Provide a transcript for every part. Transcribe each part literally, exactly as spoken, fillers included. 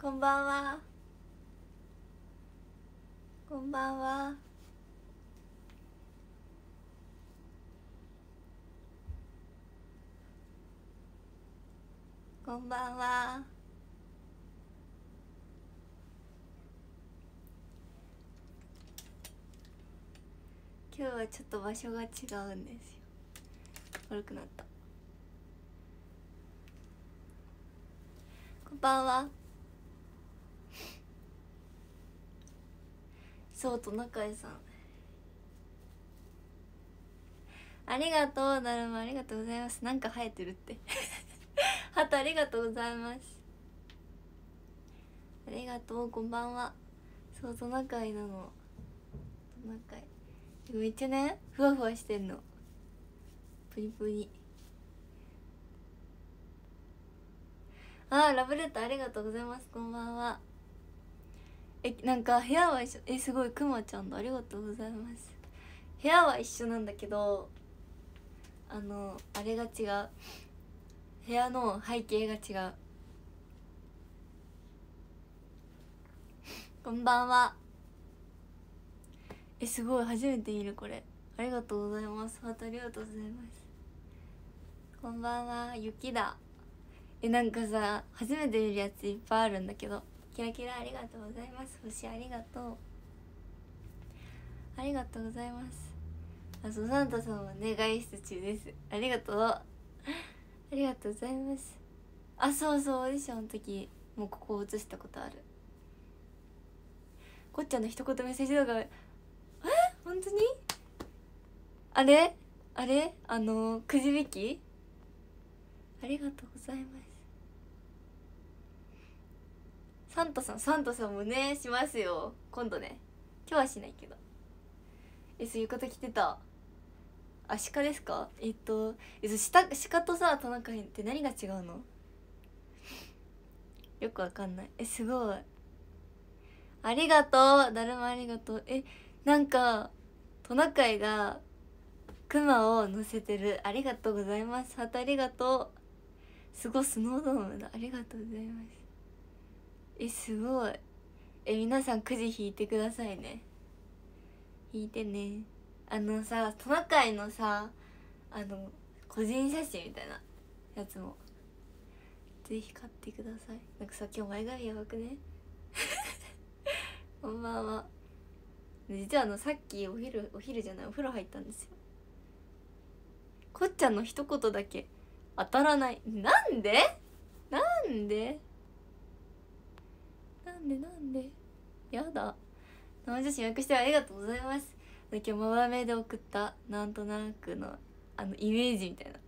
こんばんは。こんばんは。こんばんは。今日はちょっと場所が違うんですよ。悪くなった。こんばんは。そう、トナカイさんありがとう。だるまありがとうございます。なんか生えてるってハトありがとうございます。ありがとう。こんばんは。そう、トナカイなの。トナカイめっちゃねふわふわしてんの。プニプニ。あー、ラブレターありがとうございます。こんばんは。え、なんか部屋は一緒。え、すごい、くまちゃんだ。ありがとうございます。部屋は一緒なんだけど、あのあれが違う。部屋の背景が違う。こんばんは。え、すごい、初めて見るこれ。ありがとうございます。ハートありがとうございます。こんばんは。雪だ。え、なんかさ、初めて見るやついっぱいあるんだけど。キラキラありがとうございます。星ありがとう。ありがとうございます。あ、そう、サンタさんはね外出中です。ありがとうありがとうございます。あ、そうそう、オーディションの時もうここを映したことある。こっちゃんの一言メッセージ動画、え、本当にあれあれあのくじ引きありがとうございます。サンタさんサンタさんもねしますよ今度ね。今日はしないけど。え、そういうこと着てた。あ、鹿ですか。えっとえっと鹿とさトナカイって何が違うの。よくわかんない。え、すごいありがとう。だるまありがとう。え、なんかトナカイがクマを乗せてる。ありがとうございます。ハートありがとう。すごい、スノードームだ。ありがとうございます。え、すごい。え、皆さんくじ引いてくださいね。引いてね。あのさ、トナカイのさ、あの個人写真みたいなやつもぜひ買ってください。なんかさ、今日前髪やばくねこんばんは。実はあのさっきお昼お昼じゃないお風呂入ったんですよ。こっちゃんの一言だけ当たらない。なんでなんでなんでなんでやだ。生写真予約してありがとうございます。今日まばめで送ったなんとなくのあのイメージみたいな。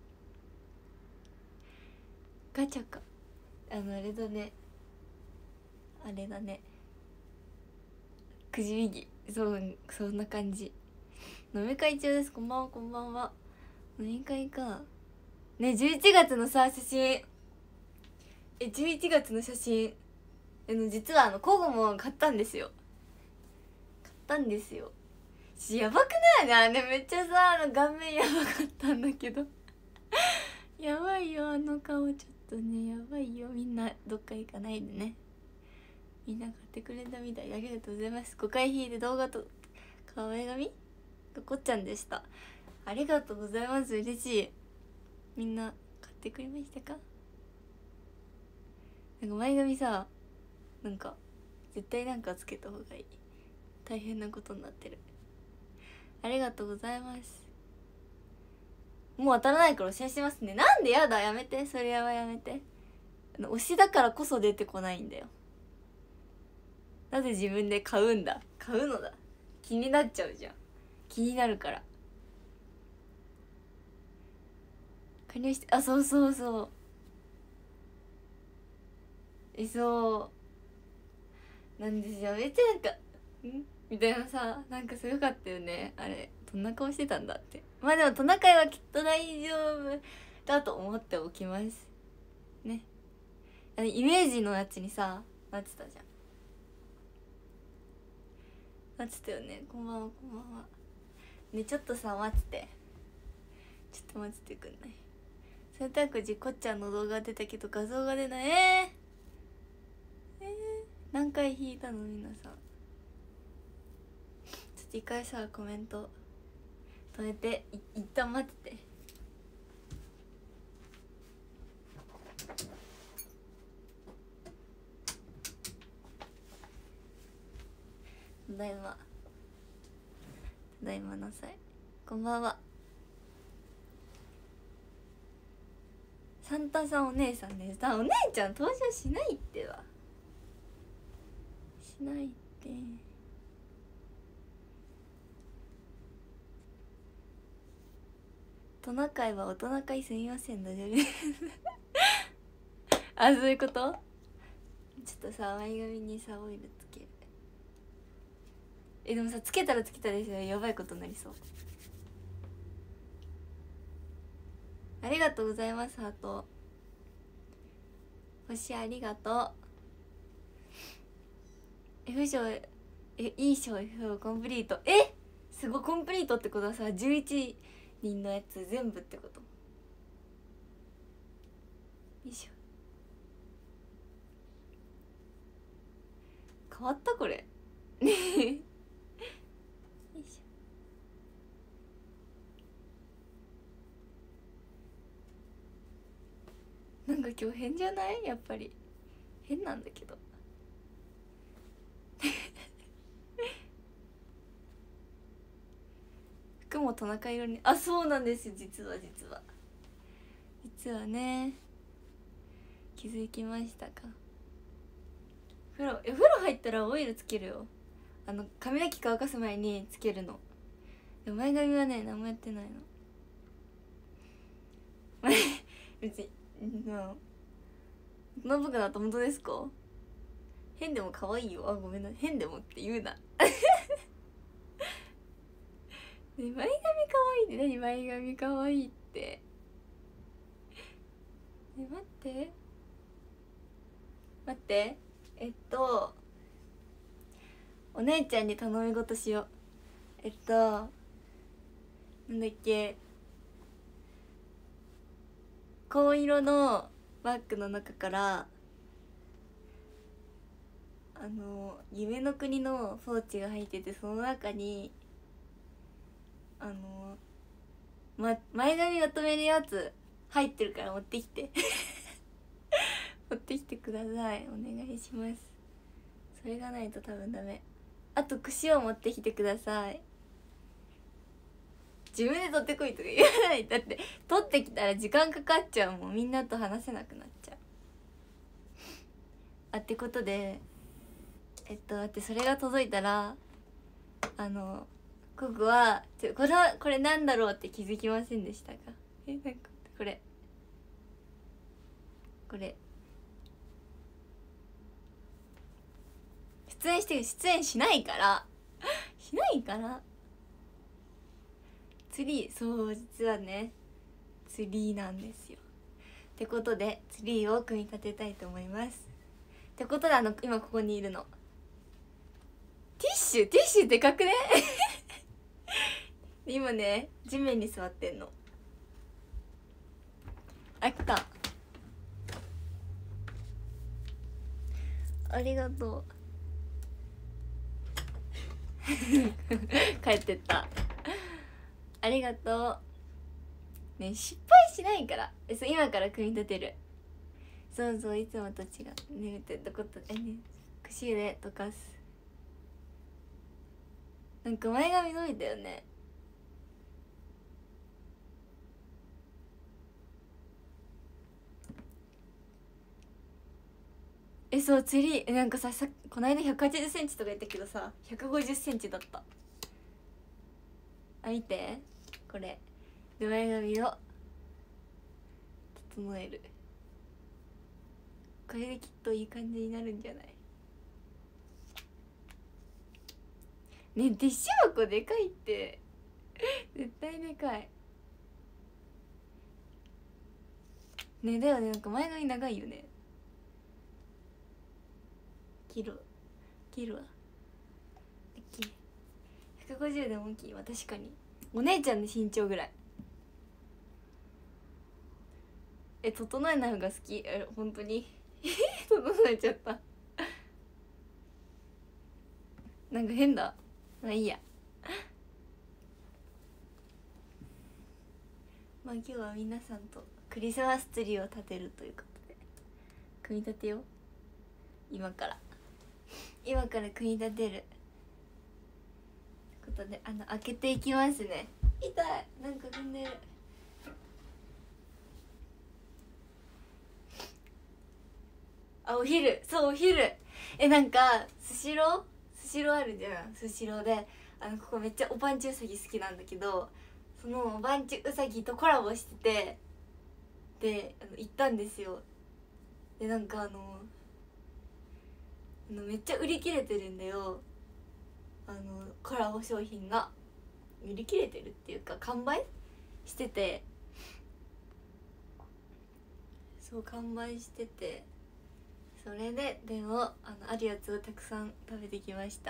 ガチャか。あのあれだねあれだねくじ引き。そうそんな感じ。飲み会中です。こんばんは。こんばんは。飲み会かね。じゅういちがつのさ写真、えじゅういちがつの写真あの実はあのコゴも買ったんですよ。買ったんですよ。やばくないねあれ。めっちゃさあの顔面やばかったんだけどやばいよあの顔。ちょっとねやばいよ。みんなどっか行かないでね。みんな買ってくれたみたい。ありがとうございます。ごかい引いて動画と可愛い髪がこっちゃんでした。ありがとうございます。嬉しい。みんな買ってくれましたか。なんか前髪さなんか絶対なんかつけた方がいい。大変なことになってる。ありがとうございます。もう当たらないから教えしますね。なんでやだ。やめて。それはやめて。あの推しだからこそ出てこないんだよ。なぜ自分で買うんだ。買うのだ。気になっちゃうじゃん。気になるから加入して。あ、そうそうそう。え、そうなんですよ。めっちゃなんかんみたいなさ、なんかすごかったよねあれ。どんな顔してたんだって。まあでもトナカイはきっと大丈夫だと思っておきますね。あのイメージのやつにさなってたじゃん。なってたよね。こんばんは。こんばんは。ね、ちょっとさ待ってちょっと待ってくんない。洗濯時こっちゃんの動画出たけど画像が出ない。え何回引いたの皆さん。ちょっと一回さコメント止めて、い一旦待ってて。ただいま、ただいまなさい。こんばんは。サンタさんお姉さんです。あ、お姉ちゃん登場しないってば、しないって。トナカイは大人会すみません大丈夫あ、そういうこと。ちょっとさ前髪にさオイルつける。えでもさつけたらつけたらですよ、やばいことになりそう。ありがとうございます。ハート星ありがとう。 F 賞、えいい賞 F 賞コンプリート。えすごい、コンプリートってことはさじゅういちにんのやつ全部ってこと。よいしょ。変わったこれねえよいしょ。なんか今日変じゃない？やっぱり変なんだけど服もトナカイ色に。あ、そうなんですよ。実は実は実はね、気づきましたか？風呂え風呂入ったらオイルつけるよ。あの髪の毛乾かす前につけるの。でも前髪はね何もやってないの別に。まあノブくだと本当ですか？変でも可愛いよ。あ、ごめんな、変でもって言うなね、前髪可愛いって何？前髪可愛いってえ、待って待って、えっとお姉ちゃんに頼み事しよう。えっとなんだっけ、紺色のバッグの中からあの夢の国のポーチが入ってて、その中にあの、ま、前髪まとめるやつ入ってるから持ってきて持ってきてください。お願いします。それがないと多分ダメ。あと串を持ってきてください。自分で取ってこいとか言わない。だって取ってきたら時間かかっちゃうもん。みんなと話せなくなっちゃう。あってことでえっとだってそれが届いたらあのコグはちょこれはこれなんだろうって気づきませんでしたか？えなんかこれこれ出演して出演しないからしないからツリー、そう実はねツリーなんですよ。ってことでツリーを組み立てたいと思います。ってことであの今ここにいるのティッシュティッシュでかくね今ね地面に座ってんの。あ、来た。ありがとう帰ってった。ありがとうね。失敗しないから。えそう今から組み立てる。そうそう、いつもと違う。眠ってたことえね、串で溶かす。なんか前髪伸びたよね。えそうツリーえなんかささこの間ひゃくはちじゅっセンチとか言ったけどさひゃくごじゅっセンチだった。あ見てこれで前髪を整える。これできっといい感じになるんじゃない？ね、ティッシュ箱でかいって絶対でかいね。だよね、なんか前髪長いよね。切る切るわ。ひゃくごじゅうでも大きいわ。確かにお姉ちゃんの身長ぐらい。え整えない方が好き。え本当に整えちゃったなんか変だ。まあいいや。まあ今日は皆さんとクリスマスツリーを立てるということで組み立てよう。今から今から組み立てるということで、あの開けていきますね。痛い、なんか踏んでる。あ、お昼、そうお昼。え、なんかスシロースシローあるじゃん。スシローであのここめっちゃおぱんちゅうさぎ好きなんだけど、そのおぱんちゅうさぎとコラボしてて、であの行ったんですよ。でなんかあのあのめっちゃ売り切れてるんだよ、あのコラボ商品が。売り切れてるっていうか完売してて、そう完売してて、それででもあのあるやつをたくさん食べてきました。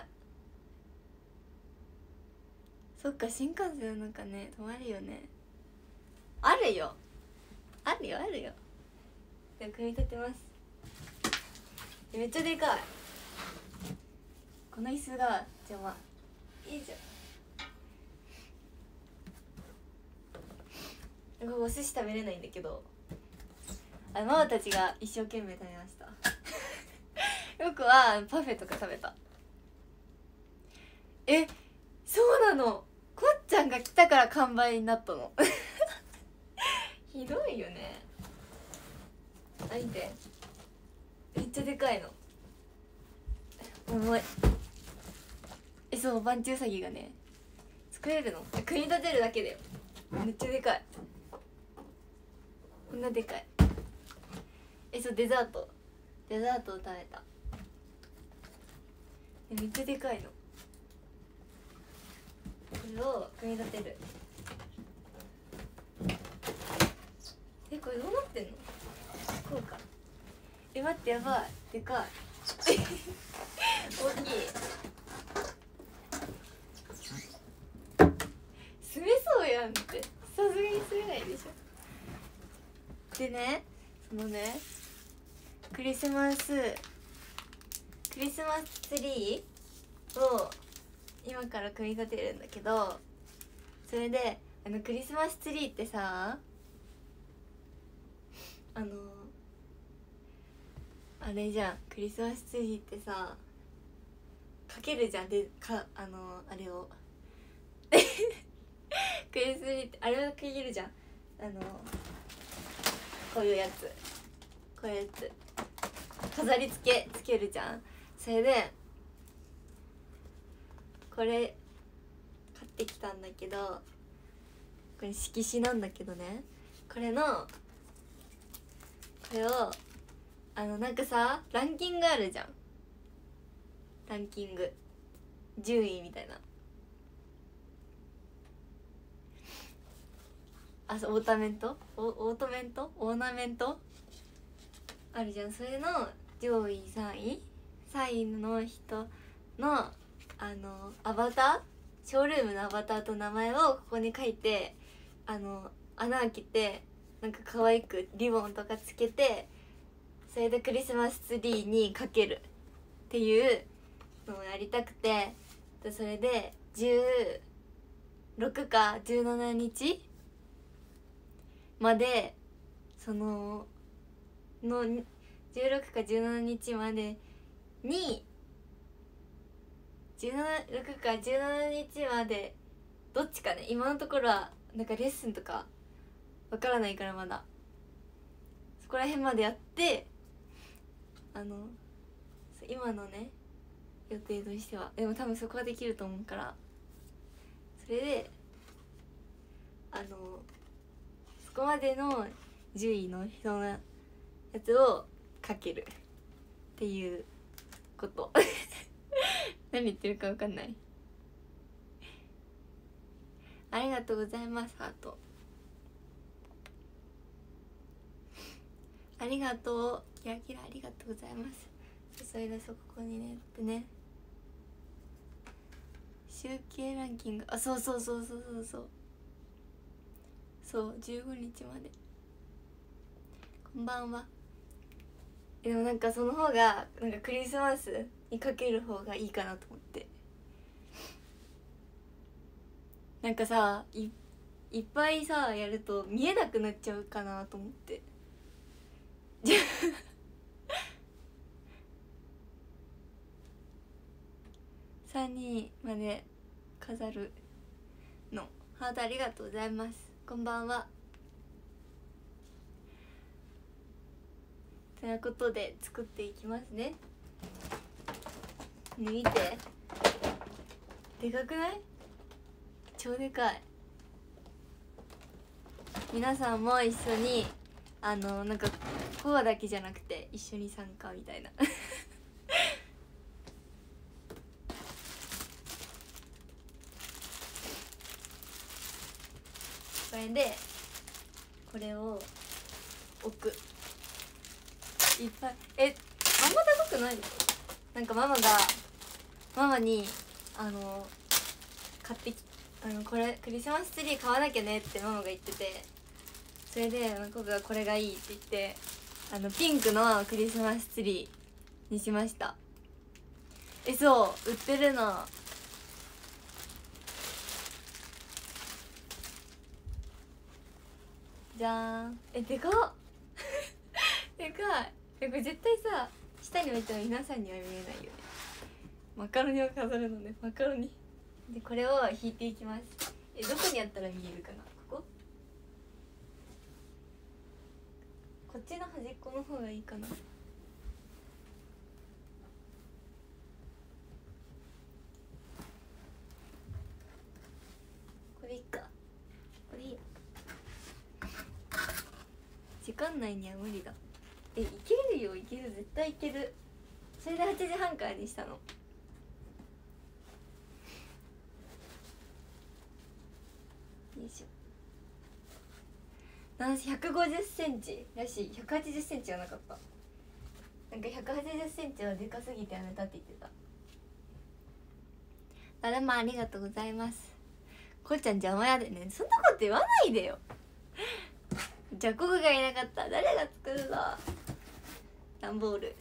そっか、新幹線なんかね止まるよね。あるよあるよあるよ。でも組み立てます。めっちゃでかい。この椅子が邪魔。いいじゃん。ここお寿司食べれないんだけど、あのママたちが一生懸命食べました僕はパフェとか食べた。え、そうなの、こっちゃんが来たから完売になったのひどいよね。あ、見て、めっちゃでかいの。重い。え、そう、ばんちうさぎがね作れるの。組み立てるだけだよ。めっちゃでかい。こんなでかい。え、そう、デザートデザートを食べた。え、めっちゃでかいの。これを組み立てる。え、これどうなってんの。こうか。え、待って、やばい、でかい大きい。住めそうやんって。さすがに住めないでしょ。でね、そのねクリスマスクリスマスツリーを今から組み立てるんだけど、それであのクリスマスツリーってさ、あのあれじゃん、クリスマスツリーってさかけるじゃん。でかあのあれをクリスマスツリーってあれをかけるじゃん。あのこういうやつこういうやつ飾り付けつけるじゃん。それでこれ買ってきたんだけど、これ色紙なんだけどね、これのこれをあのなんかさランキングあるじゃん。ランキング順位みたいな。あ、そう、オータメントオオートメントオーナメントあるじゃん。それの上位さんいさんいの人のあのアバター、ショールームのアバターと名前をここに書いて、あの穴開けてなんか可愛くリボンとかつけて、それでクリスマスツリーにかけるっていうのをやりたくて、それでじゅうろくかじゅうしちにちまでそののじゅうろくかじゅうしちにちまでにじゅうろくかじゅうしちにちまでどっちかね、今のところはなんかレッスンとかわからないからまだそこら辺までやって、あの今のね予定としては、でも多分そこはできると思うから、それであのそこまでの順位の人のやつをかけるっていうこと何言ってるか分かんない。ありがとうございます。ハートありがとう。キラキラありがとうございます。それでそこにねってね、集計ランキング、あ、そうそうそうそうそうそうそうじゅうごにちまで。こんばんは。でもなんかその方がなんかクリスマスにかける方がいいかなと思って、 なんかさ い, いっぱいさやると見えなくなっちゃうかなと思ってさんにんまで飾るのハートありがとうございます。こんばんは。ということで作っていきますね。ね、見て、でかくない？超でかい。皆さんも一緒にあのなんかコアだけじゃなくて一緒に参加みたいなこれでこれを置く。いっぱいえあんま高くないでしょ。なんかママがママにあの買ってきあのこれクリスマスツリー買わなきゃねってママが言ってて、それで僕がこれがいいって言ってあのピンクのクリスマスツリーにしました。えそう売ってるの。じゃーん。えでかっでかい。えこれ絶対さ下に置いたら皆さんには見えないよね。マカロニを飾るのね。マカロニでこれを引いていきます。えどこにやったら見えるかな。こここっちの端っこの方がいいかな。これいいか。これいいや。時間内には無理だ。えいけるよ。いける絶対いける。それではちじはんからにしたの。よいしょ。私ひゃくごじゅっセンチらしい。ひゃくはちじゅっセンチはなかった。なんかひゃくはちじゅっセンチはでかすぎてやめたって言ってた。誰もありがとうございます。こうちゃん邪魔やでね。そんなこと言わないでよじゃあココがいなかったら誰が作るの。段ボール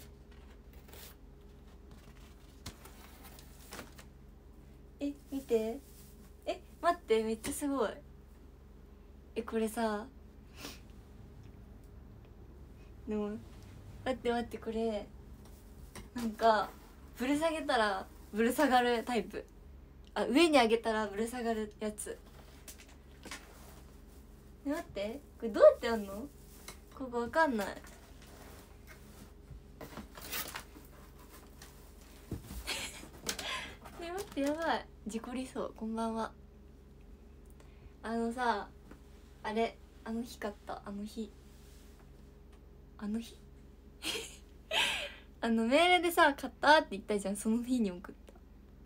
え見て。え待ってめっちゃすごい。えこれさでも待って待ってこれなんかぶる下げたらぶる下がるタイプ。あ上に上げたらぶる下がるやつ。え待ってこれどうやってやんの。ここわかんないね待ってやばい。事故りそう。こんばんは。あのさあれあの日買ったあの日あの日あのメールでさ買ったって言ったじゃん。その日に送った。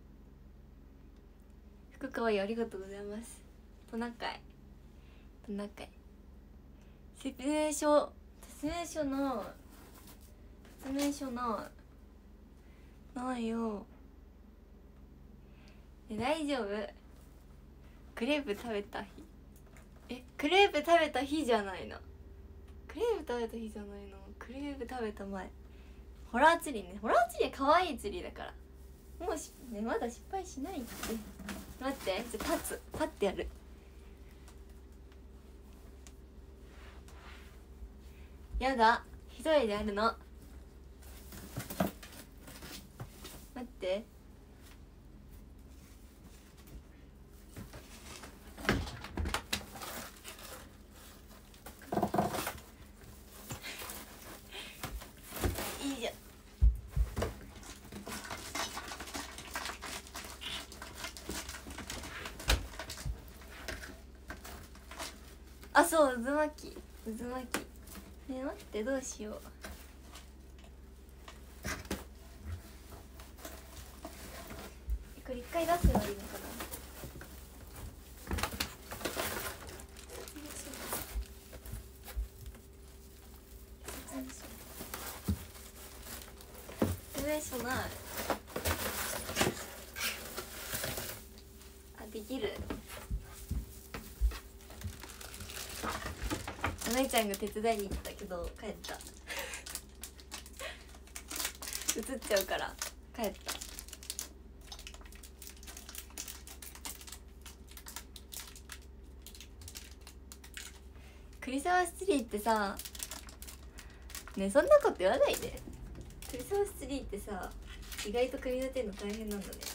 服かわいいありがとうございます。トナカイトナカイ説明書説明書の説明書のないよ。え大丈夫。クレープ食べた日えクレープ食べた日じゃないの。クレープ食べた日じゃないの。クレープ食べた前。ホラーツリーね。ホラーツリー可愛いツリーだからもうし、ね、まだ失敗しないって。待ってじゃあ立つパッてやる。やだ一人でやるの。待っていいじゃん。あそう渦巻き渦巻きねえ待ってどうしよう。これ一回出せばいいのかな。説明書ない。あできる。お姉ちゃんが手伝いに行ったけど帰った映っちゃうから帰った。 リスマスツリーってさ、ね、そんなこと言わないで。クリスマスツリーってさ、意外と組み立てるの大変なんだね。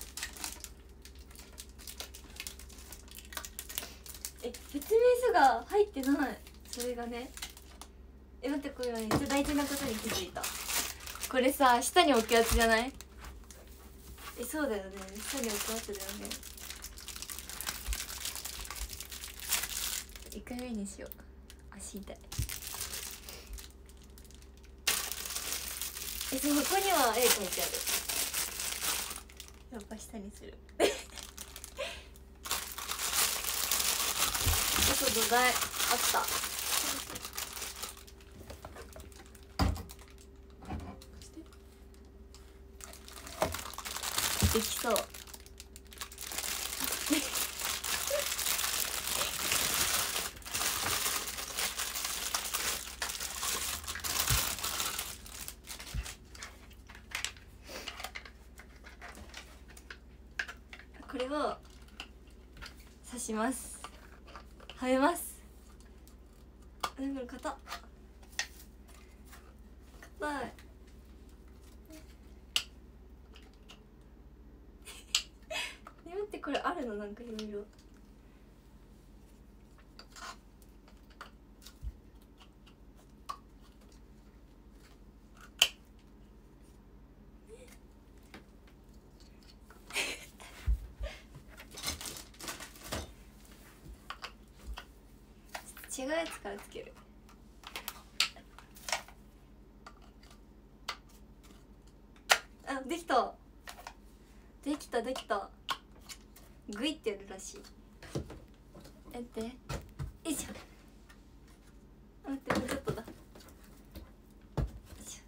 え、説明書が入ってない。それがね、え、待って、これめっちゃ大事なことに気づいた。これさ、下に置くやつじゃない？え、そうだよね、下に置くやつだよね。いっかいめにしよう。足痛い。え、そう、ここには絵描いてある。やっぱ下にする。え、そう、土台あった。できそう。これを刺します。はめます。なんか硬っ硬い。え、待って、これあるの？なんかいろいろ。違うやつからつける。あ、できたできたできた。グイってやるらしい。やって。よいしょ。待って、もうちょっとだ。よいしょ。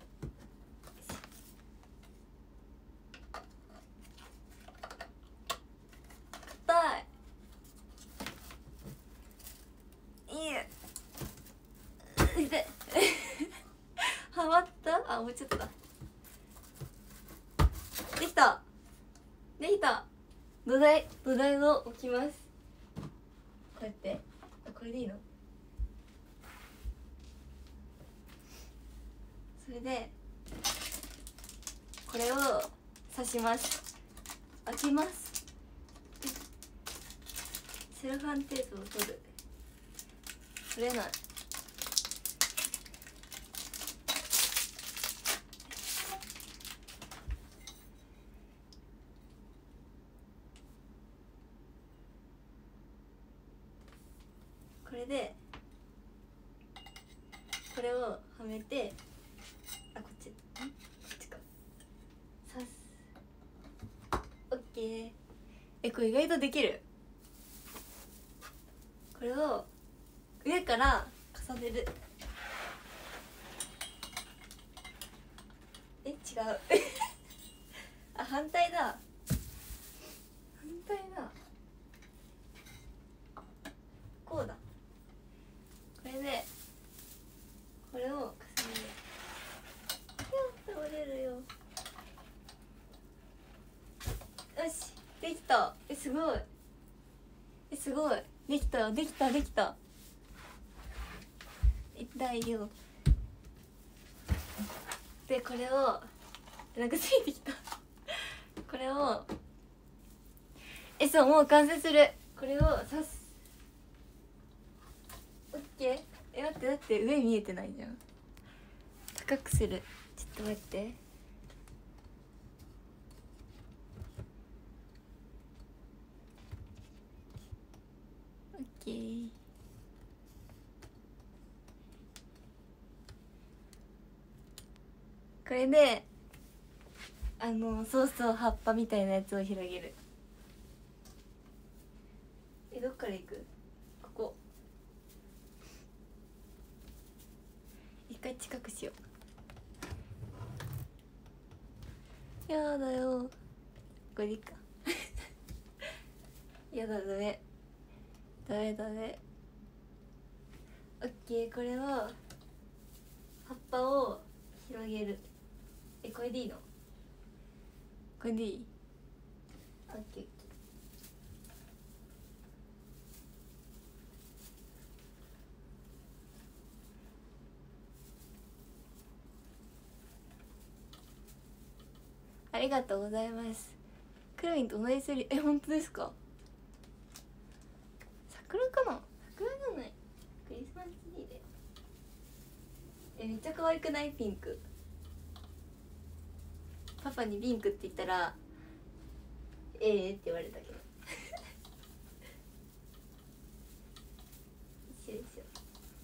硬い。いいえ。痛い。はまった。あ、もうちょっとだ。できたできた。土台土台を置きます。こうやって。あ、これでいいの？それでこれを刺します。開けます。セロハンテープを取る。取れない。これでこれをはめて、あ、こっち、んこっちか、刺す。オッケー。え、これ意外とできる。これを上から重ねる。え、違う。あ、反対だ。反対だ。こうだ。これでこれを重ねる。倒れるよ。よし、できた。え、すごい。え、すごい。できたできたできた。痛いよ。で、これをなんかついてきた。これを、え、そう、もう完成する。これを刺す。オッケー。え、待って、だって上見えてないじゃん。高くする。ちょっと待って。オッケー。これであの、そうそう、葉っぱみたいなやつを広げる。え、どっから行く？ここ。一回近くしよう。やだよ。これでいいか。やだ、ダメダメダメ。オッケー。これは葉っぱを広げる。え、これでいいの？これでいい？オッケー。 りがとうございます。クロミンと同じセリ、え本当ですか？桜かな？桜じゃない、クリスマスツリーで。えめっちゃ可愛くない？ピンク。パパにピンクって言ったらええー、って言われたけど一緒でしょ。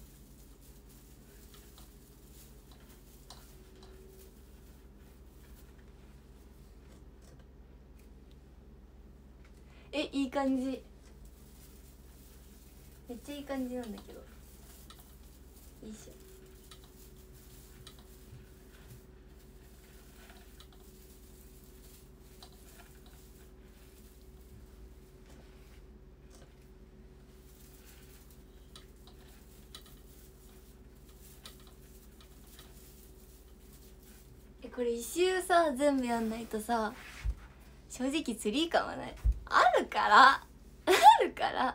えいい感じ、めっちゃいい感じなんだけど。いいっしょ。えこれ一周さ全部やんないとさ正直ツリー感はない。あるからあるから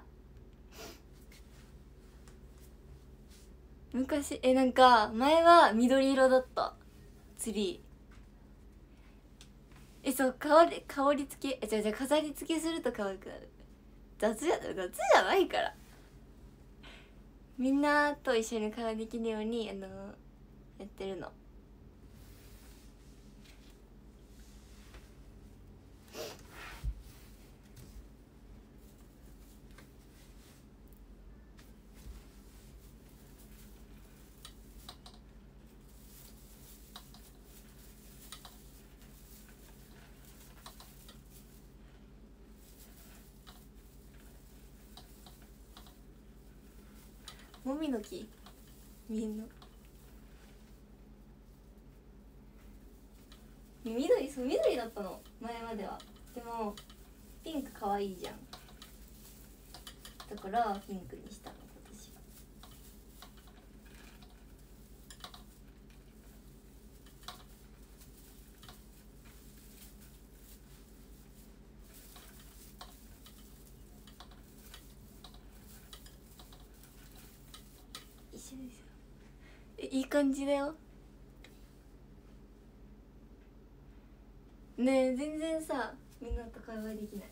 昔えなんか前は緑色だったツリー。えそう香り香り付けえじゃあじゃあ飾り付けすると可愛くなる。雑じゃ雑じゃないから。みんなと一緒に会話できるようにあのやってるの。もみの木みんな緑、そう緑だったの前までは。でもピンク可愛いじゃん、だからピンクにしたの今年は。一緒ですよ。えいい感じだよねえ。全然さみんなと会話できない。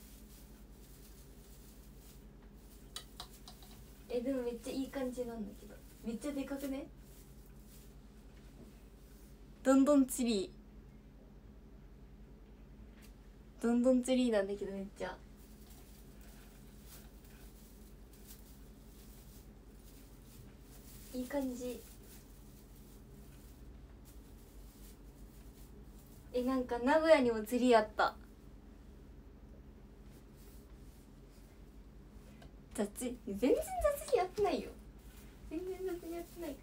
えでもめっちゃいい感じなんだけど。めっちゃでかくね？どんどんツリーどんどんツリーなんだけどめっちゃいい感じ。えなんか名古屋にもツリーあった。雑全然雑にやってないよ。全然雑にやってないから。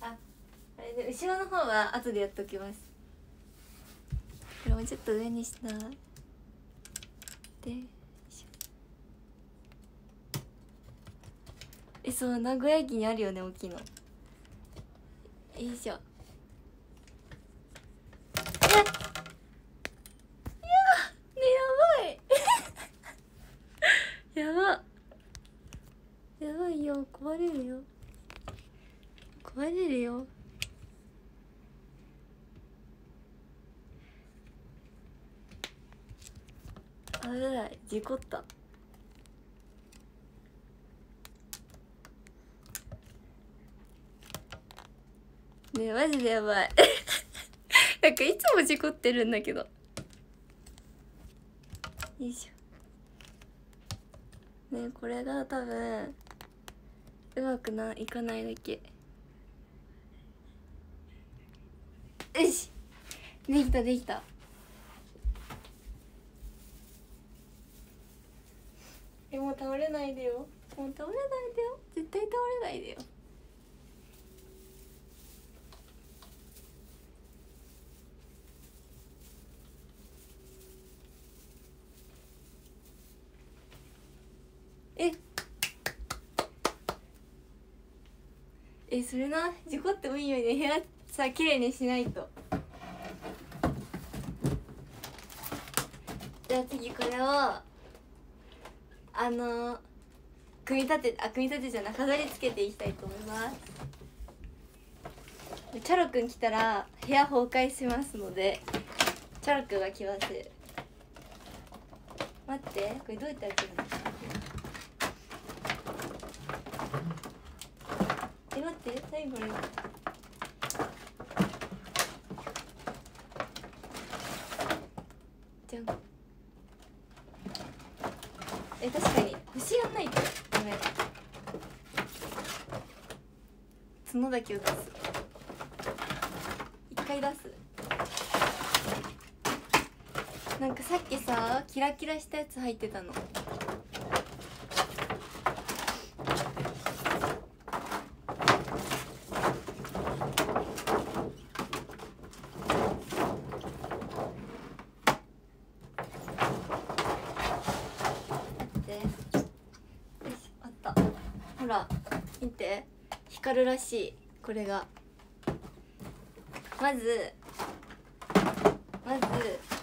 ああれで後ろの方は後でやっておきます。これもちょっと上にしたでえそう名古屋駅にあるよね大きいの。よいしょ。いやいやねやばいやばやばいよ、壊れるよ壊れるよ。危ない、事故った。ねえマジでやばいなんかいつも事故ってるんだけど。よいしょ。ねえこれが多分うまくないかないだけ。よしできたできた。えもう倒れないでよ、もう倒れないでよ、絶対倒れないでよ。ええそれな、事故ってもいいように部屋さ綺麗にしないと。じゃあ次これをあのー、組み立てあ組み立てじゃない飾り付けていきたいと思います。 チャロくん来たら部屋崩壊しますので、チャロくんが来ます。待って、これどうやって開けるの？え、待って、何これ。じゃん。え、確かに星やんないとダメ。角だけを出す。一回出す。なんかさっきさ、キラキラしたやつ入ってたの。ほら見て、光るらしい。これがまずまず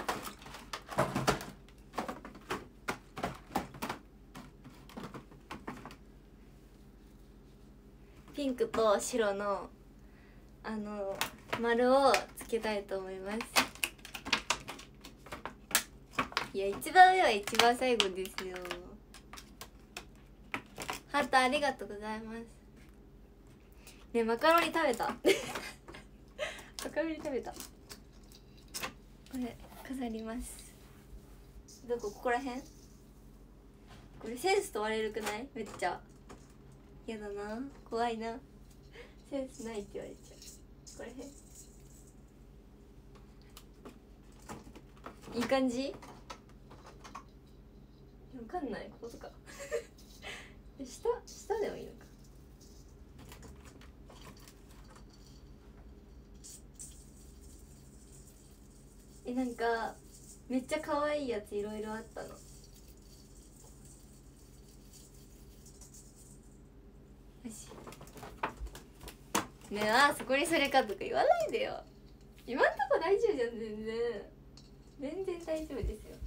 ピンクと白のあの丸をつけたいと思います。いや、一番上は一番最後ですよ。ハートありがとうございます。ね、マカロニ食べたマカロニ食べた。これ飾ります。どこ？ここら辺？これセンス問われるくない？めっちゃやだな、怖いな。センスないって言われちゃう。これ辺いい感じ？わかんない、こことか下下でもいいのか。え、なんかめっちゃ可愛いやついろいろあったの。よしねえ、あそこにそれかとか言わないでよ。今んとこ大丈夫じゃん。全然全然大丈夫ですよ。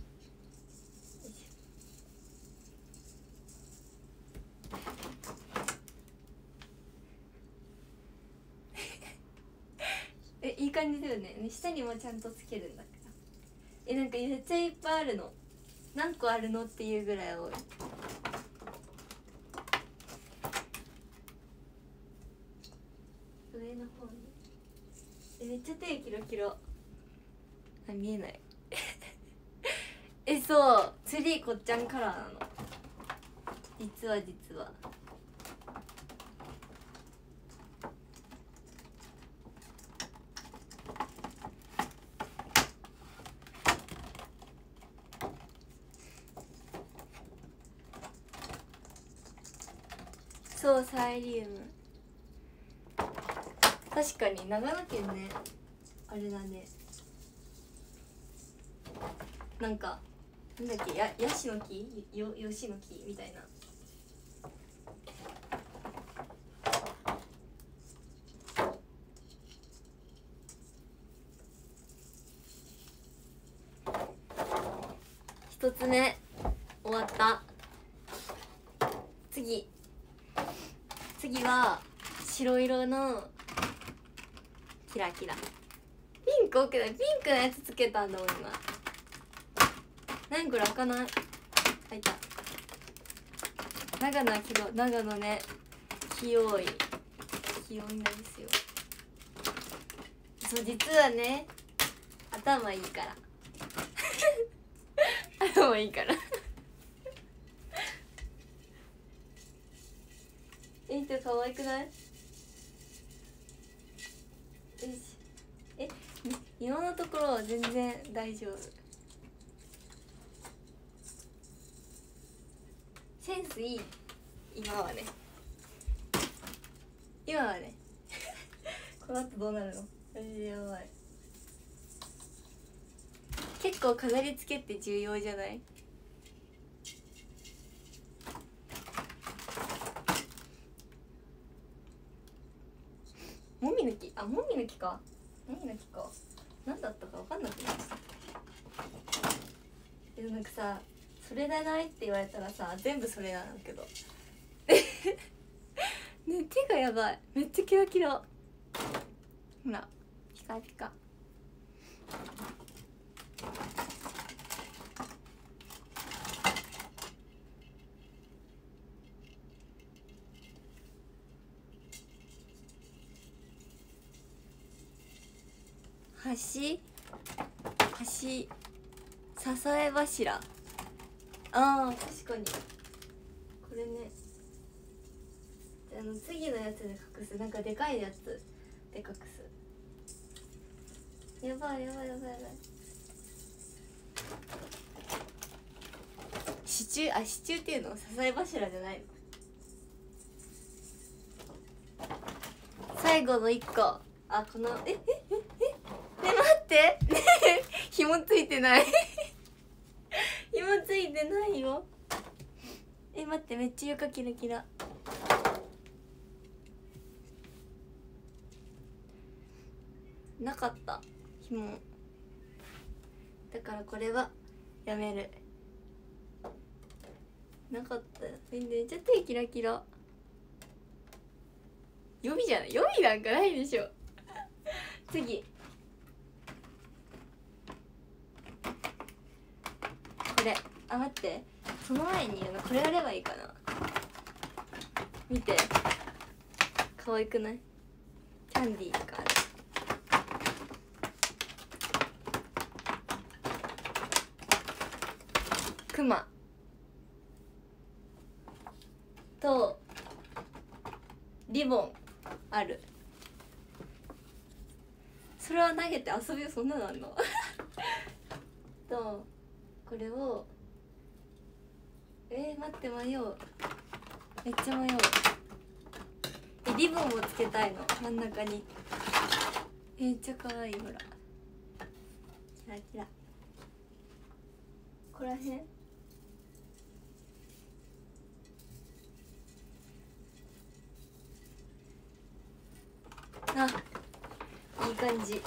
え、いい感じだよね。下にもちゃんとつけるんだから。え、なんかめっちゃいっぱいあるの。何個あるのっていうぐらい多い。上の方にえ、めっちゃ手キロキロ。あ、見えないえ、そうツリーこっちゃんカラーなの。実は実はそう、サイリウム。確かに長野県ね、あれだね。なんかなんだっけ、やヤシの木、よヨシの木みたいな。一つ目終わった。次次は白色のキラキラ。ピンク多くない？ピンクのやつつけたんだもん今。何これ、開かない。開いた。長野はけど長野ね、器用い器用いなんですよ。そう、実はね頭いいから頭いいからえ、って可愛くない？え、今のところは全然大丈夫。センスいい。今はね今はねこの後どうなるの？マジでやばい。結構飾り付けって重要じゃない？もみの木、あ、もみの木か。もみの木か。何だったか分かんなくなった。でもなんかさ、それだないって言われたらさ、全部それなんだけどね、手がやばい。めっちゃキラキラ。 ほらピカピカ。橋橋支え柱。あー確かにこれね。あの次のやつで隠す、なんかでかいやつで隠す。やばいやばいやばいやばい。支柱、あ支柱っていうの支え柱じゃないの。最後の一個。あこのえええええ待って紐ついてない紐ついてないよ。え待ってめっちゃ床キラキラ。なかった紐だからこれはやめる。なかった全然。ちょっとキラキラ。予備じゃない、予備なんかないでしょ次これ。あ待ってその前にこれやればいいかな。見て可愛くない？キャンディーとかある。クマとリボンある。それは投げて遊びよ。そんなのあんのとこれをえー、待って迷う。めっちゃ迷う。えリボンをつけたいの真ん中に。めっちゃ可愛い。ほらキラキラ。ここらへんあいい感じ。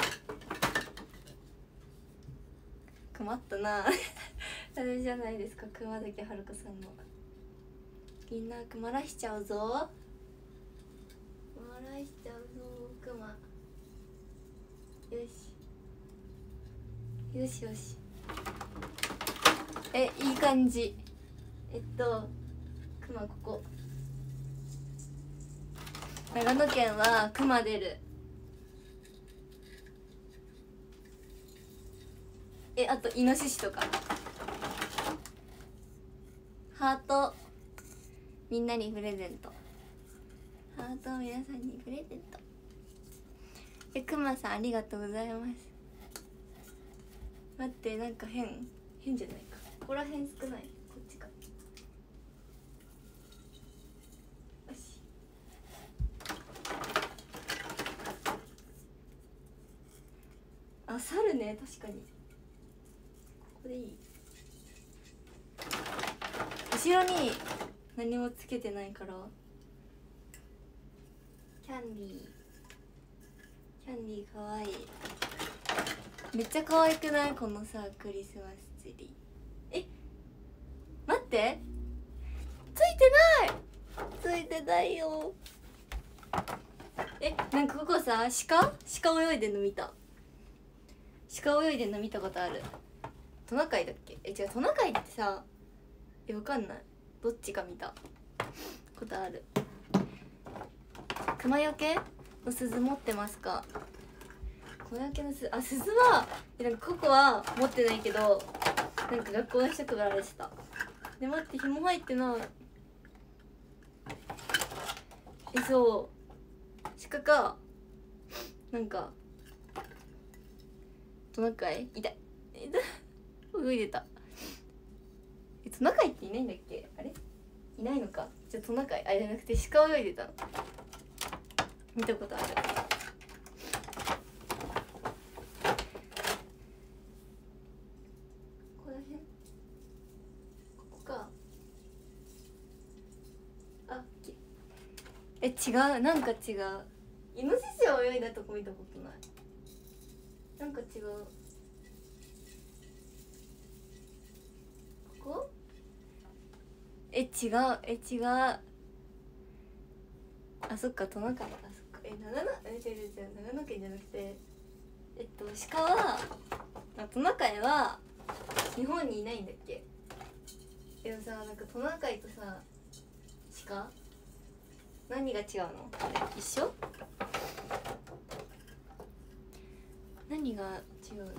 困ったなあれじゃないですか熊崎遥香さんの。みんな熊らしちゃうぞ。熊らしちゃうぞ熊。よしよしよし。えいい感じ。えっと熊ここ。長野県は熊出る。えあとイノシシとか。ハートみんなにプレゼント。ハートを皆さんにプレゼント。えくまさんありがとうございます。待ってなんか変変じゃないか。ここら辺少ない。こっちか。よしあ猿ね。確かにここでいい。後ろに何もつけてないから。キャンディーキャンディーかわいい。めっちゃ可愛くない？このさクリスマスツリー。え待ってついてないついてないよ。えなんかここさ鹿鹿泳いでんの見た。鹿泳いでんの見たことある。トナカイだっけ？え違うトナカイってさえわかんない。どっちか見たことある。熊よけの鈴持ってますか？熊よけの鈴、あ鈴はなんかここは持ってないけどなんか学校の人からあれした。で待って紐入ってない。えそう鹿かなんかトナカイ痛い痛い泳いでた。えトナカイっていないんだっけ？あれいないのか。じゃあトナカイあじゃなくて鹿泳いでたの見たことある。ここら辺ここか。あえ違うなんか違う。イノシシを泳いだとこ見たことない。なんか違う。ここえ違うえ違う。あそっかトナカイか。そっかええ長野え違う違う違う長野県じゃなくてえっと鹿はトナカイは日本にいないんだっけ。でもさなんかトナカイとさ鹿何が違うの？あれ一緒？何が違うのこ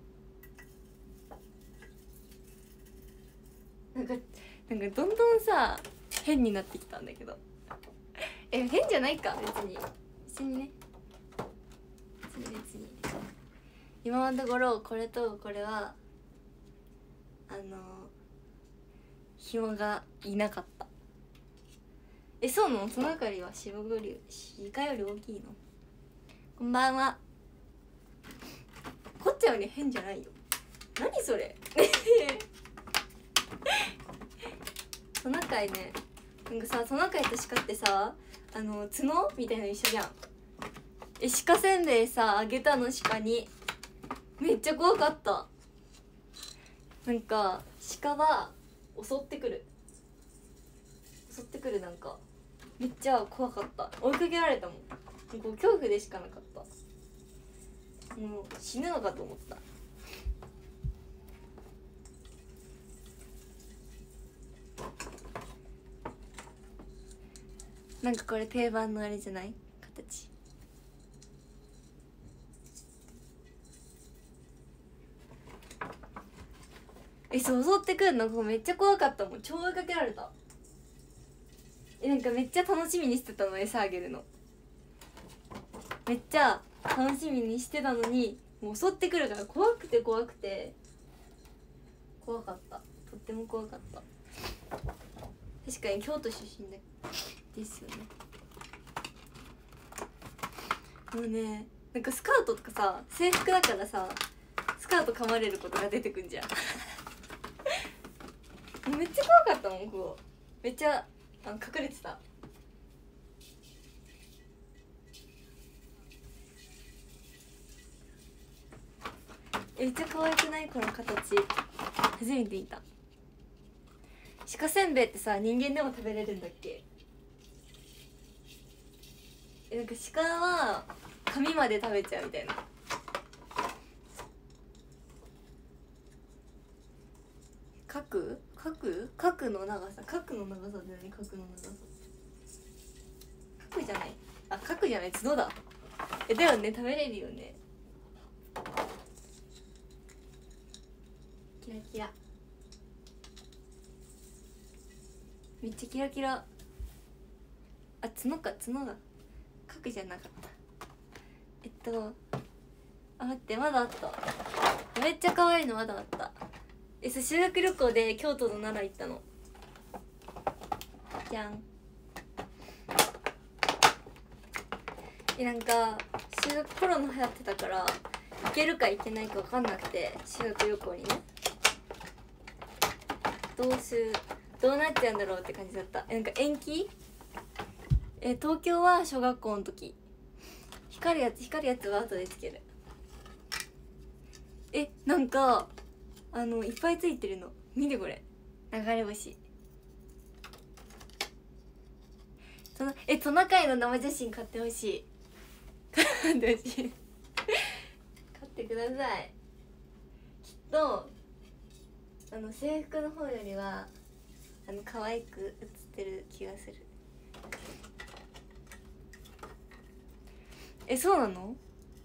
れ。なんかなんかどんどんさ変になってきたんだけどえ変じゃないか別に別にね別に別に今のところこれとこれはあの紐がいなかった。えそうなの？トナカイは白より鹿より大きいの？こんばんは。こっちゃより変じゃないよ。何それトナカイねなんかさトナカイと鹿ってさあの角みたいなの一緒じゃん。え鹿せんべいさあげたの鹿にめっちゃ怖かった。なんか鹿は襲ってくる襲ってくるなんかめっちゃ怖かった。追いかけられたもん。もう恐怖でしかなかった。もう死ぬのかと思った。なんかこれ定番のあれじゃない？形。えそう襲ってくるのめっちゃ怖かったもん。超追いかけられた。えなんかめっちゃ楽しみにしてたの餌あげるの。めっちゃ楽しみにしてたのにもう襲ってくるから怖くて怖くて怖かった。とっても怖かった。確かに京都出身だですよね。もうねなんかスカートとかさ制服だからさスカート噛まれることが出てくんじゃんめっちゃ怖かったもん。こうめっちゃあの隠れてた。めっちゃ可愛くない？この形初めて見た。鹿せんべいってさ人間でも食べれるんだっけ？えなんか鹿は髪まで食べちゃうみたいな。角角角の長さ角の長さだよね。角の長さ角じゃないあ角じゃない角だ。えだよね食べれるよね。キラキラめっちゃキラキラ。あ角か角だ角じゃなかった。えっとあ待ってまだあった。めっちゃ可愛いのまだあった。えそう修学旅行で京都の奈良行ったの。じゃん。えなんか修学コロナ流行ってたから行けるか行けないか分かんなくて修学旅行にねどうするどうなっちゃうんだろうって感じだった。なんか延期え東京は小学校の時光るやつ光るやつは後でつける。えなんかあのいっぱいついてるの見てこれ流れ星。そのえトナカイの生写真買ってほしい買ってほしい買ってください。きっとあの制服の方よりはあの可愛く写ってる気がする。えそうなの？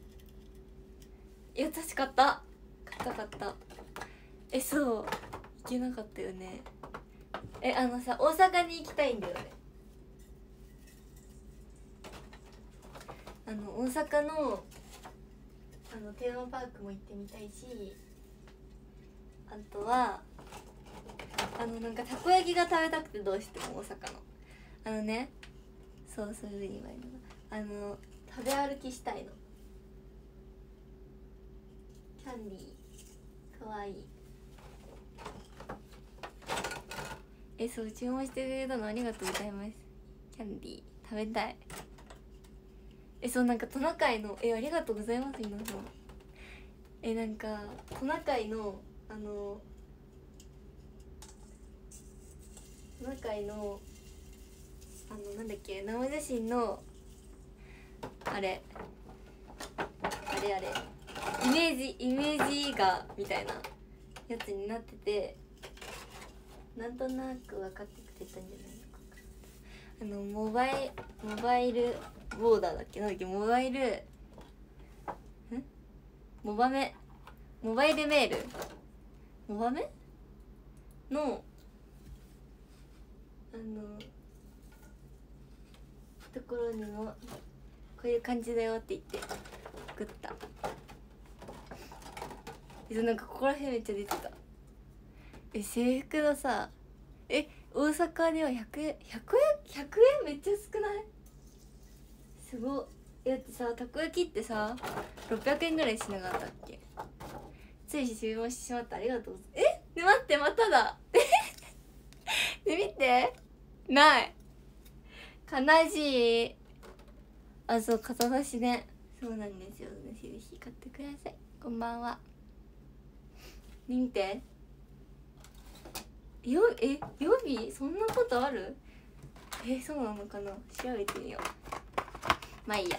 いや私買った買った買った。えそう行けなかったよね。えあのさ大阪に行きたいんだよね。あの大阪のあのテーマパークも行ってみたいしあとはあのなんかたこ焼きが食べたくてどうしても大阪のあのねそうそういうふうに言われるのあの食べ歩きしたいの。キャンディーかわいい。えそう注文してくれたのありがとうございます。キャンディー食べたい。えそうなんかトナカイのえありがとうございます皆さん。えなんかトナカイのあのトナカイのあのなんだっけ生写真のあれあれあれイメージイメージ画みたいなやつになってて、なんとなく分かってくれたんじゃないのか。あのモバイモバイルボーダーだっけ、なんだっけ、モバイルんモバメモバイルメールモバメのあのところにもこういう感じだよって言って作った。え、なんかここら辺めっちゃ出てた。え、制服のさ、え、大阪ではひゃくえんひゃくえんひゃくえんめっちゃ少ない？すごっ。え、だってさ、たこ焼きってさろっぴゃくえんぐらいしなかったっけ。つい注文してしまった。ありがとう。え、ね、待って、まただね、見て、ない悲しい。あ、そう、肩出しね。そうなんですよ。ぜひぜひ買ってください。こんばんは。見て、よえ予備そんなことある？え、そうなのかな、調べてみよう。まあいいや。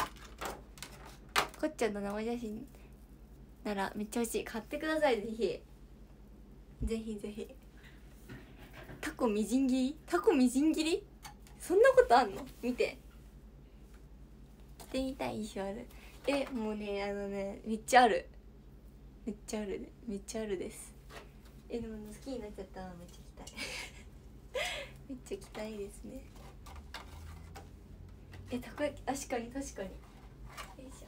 こっちゃんの生写真ならめっちゃ欲しい。買ってください、ぜひぜひぜひ。タコみじん切り、タコみじん切り、そんなことあんの？見て、着てみたい衣装ある。え、もうね、あのね、めっちゃある、めっちゃあるね、めっちゃあるです。え、でも好きになっちゃった。めっちゃ着たいめっちゃ着たいですね。え、たこ焼き、確かに確かに。よいし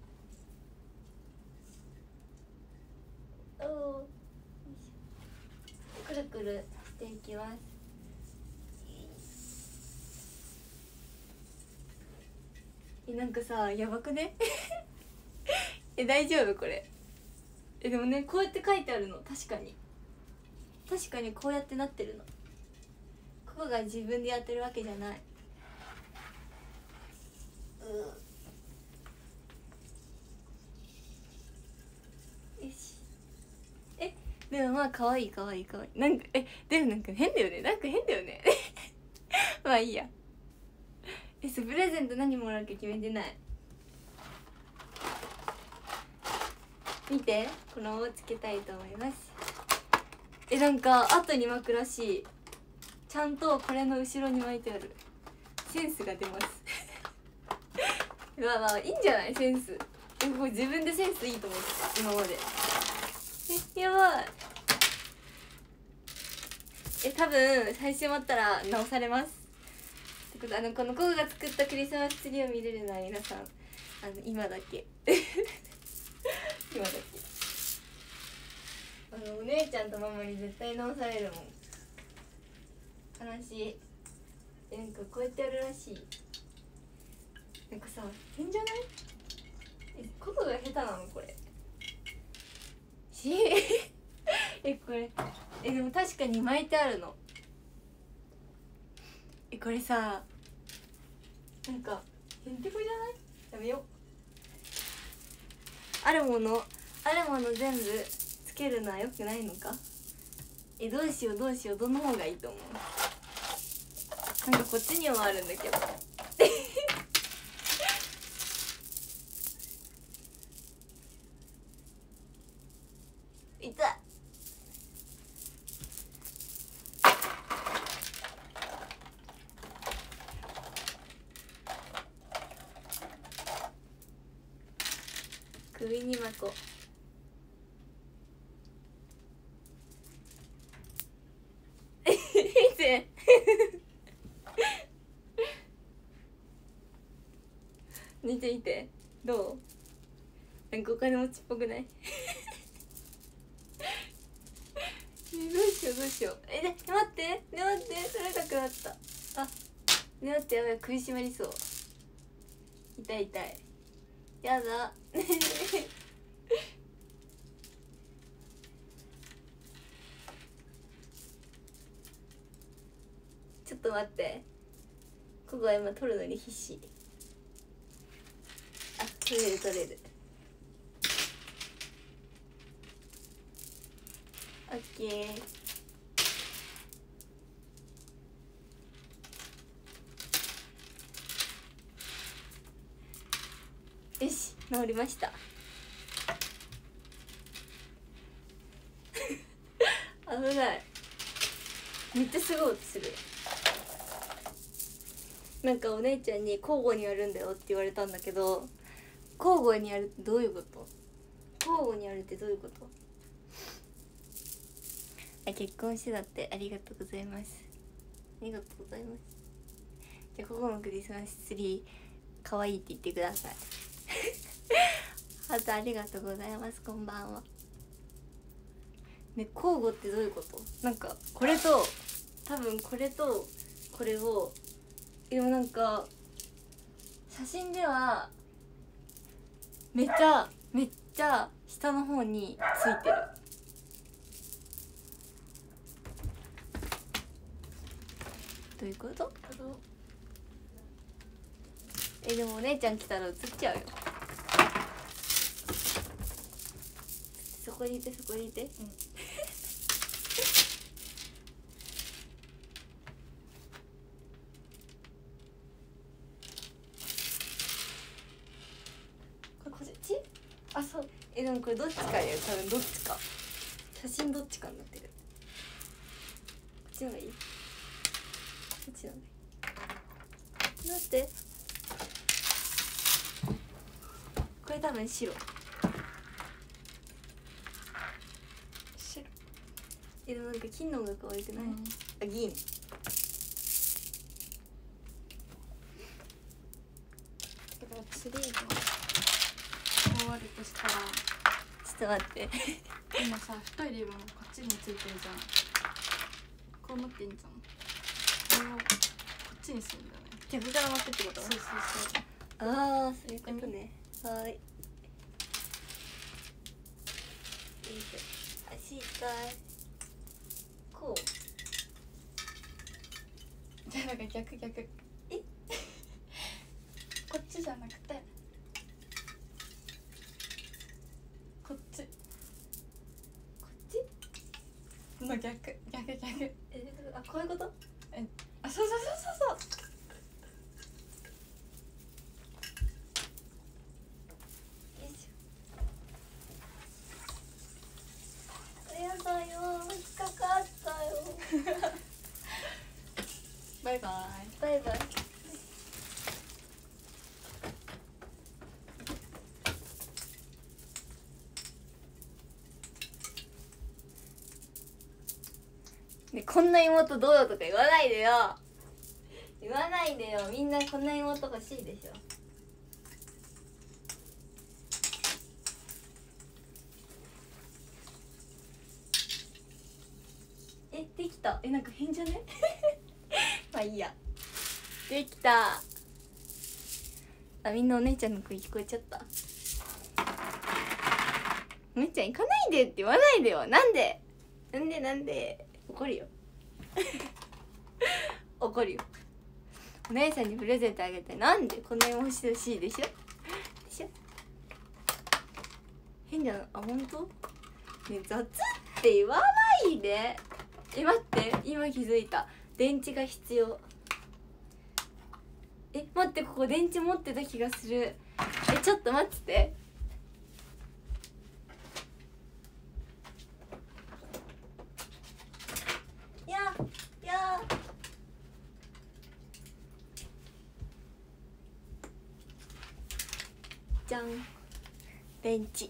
ょ。おお、よいしょ。くるくるしていきます。え、なんかさ、やばくねえ、大丈夫これ。え、でもね、こうやって書いてあるの。確かに確かにこうやってなってるの。ここが自分でやってるわけじゃない。うん、よし。え、でもまあ可愛い可愛い可愛い。なんか、え、でもなんか変だよね、なんか変だよねまあいいや。え、プレゼント何もらうか決めてない。見て、このをつけたいと思います。え、なんか後に巻くらしい。ちゃんとこれの後ろに巻いてある。センスが出ますまあまあいいんじゃない、センス。え、これ自分でセンスいいと思って今まで。え、やばい。え、多分最終終わったら直されます。ってこと、あのこのココが作ったクリスマスツリーを見れるのは皆さん、あの今だけ今だけ。あのお姉ちゃんとママに絶対直されるもん。悲しい。え、なんかこうやってやるらしい。なんかさ、変じゃない？え、ココが下手なのこれしえ、これ、え、でも確かに巻いてあるの。え、これさ、なんかへんてこじゃない？やめよう。あるものあるもの全部つけるのはよくないのか。え、どうしようどうしよう、どの方がいいと思う？なんかこっちにもあるんだけどいた。首に巻こう見て見て見て、どう？なんかお金持ちっぽくないえ、どうしようどうしよう。え、で、待ってね、待って、取れなくなった。あ、ね、待って、やばい、食いしまりそう。痛い痛い、やだちょっと待って、ここは今取るのに必死。あ、取れる取れる。オッケー。 治りました危ない、めっちゃすごい音する。なんかお姉ちゃんに交互にやるんだよって言われたんだけど、交互にやるってどういうこと？交互にやるってどういうこと？あ、結婚してだって。ありがとうございます。ありがとうございます。じゃあここのクリスマスツリー可愛いって言ってくださいあとありがとうございます。こんばんは。ね、交互ってどういうこと？なんかこれと多分これとこれを、でもなんか写真ではめっちゃめっちゃ下の方についてる。どういうこと？え、でもお姉ちゃん来たら映っちゃうよ。そこにいて、そこにいて、うんこっち？あ、そう。え、でもこれどっちかよ。多分どっちか。写真どっちかになってる。こっちのがいい？こっちのがいい。待って。これ多分白。白。え、でもなんか金の方が可愛くない？うん、あ、銀。 ツリーが終わるとしたら、ちょっと待って今さ、太いリボンこっちについてるじゃん。こうなってんじゃん。これをこっちにするんだね。 逆から巻くってこと？ そうそうそう。 ああ、そういうことね。はい。よいしょ。足痛い。こう。 じゃあなんか逆逆。 えこっちじゃなくてこっち、 こっちの逆逆逆。 え、あ、こういうこと？ え、あ、そうそうそうそうそう。 よいしょ。やだよ、引っかかったよバイバイ。 バイバイ。ね、こんな妹どうよとか言わないでよ。言わないでよ。みんなこんな妹欲しいでしょ。え、できた。え、なんか変じゃねまあいいや。できた。あ、みんなお姉ちゃんの声聞こえちゃった。お姉ちゃん行かないでって言わないでよ。なんでなんでなんで怒るよ怒るよ。お姉さんにプレゼントあげて、なんでこんなに欲しいでしょでしょ。変じゃない？あ、ほんと？ね、雑って言わないで。え、待って、今気づいた。電池が必要。え、待って、ここ電池持ってた気がする。え、ちょっと待ってて。いやいやじゃん、電池。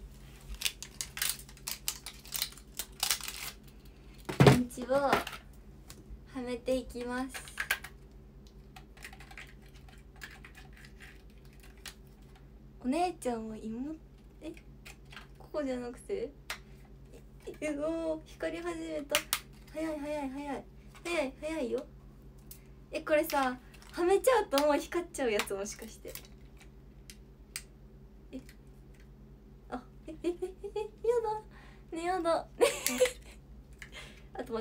電池をはめていきます。お姉ちゃんは妹、え、ここじゃなくて、え、うおー、光り始めた。早い早い早い早い早いよ。え、これさ、はめちゃうともう光っちゃうやつ？もしかして。え、あ、えええええ、やだね、やだあ、止まった。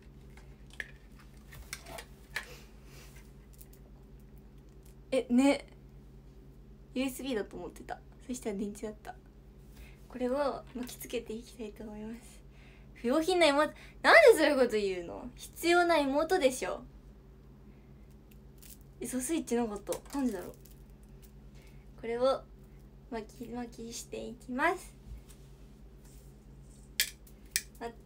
え、ね、 ユーエスビー だと思ってた。そしたら電池だった。これを巻きつけていきたいと思います。不要品な妹、なんでそういうこと言うの？必要な妹でしょ。え、そう、スイッチなかった。なんでだろう。これを巻き巻きしていきます。待って、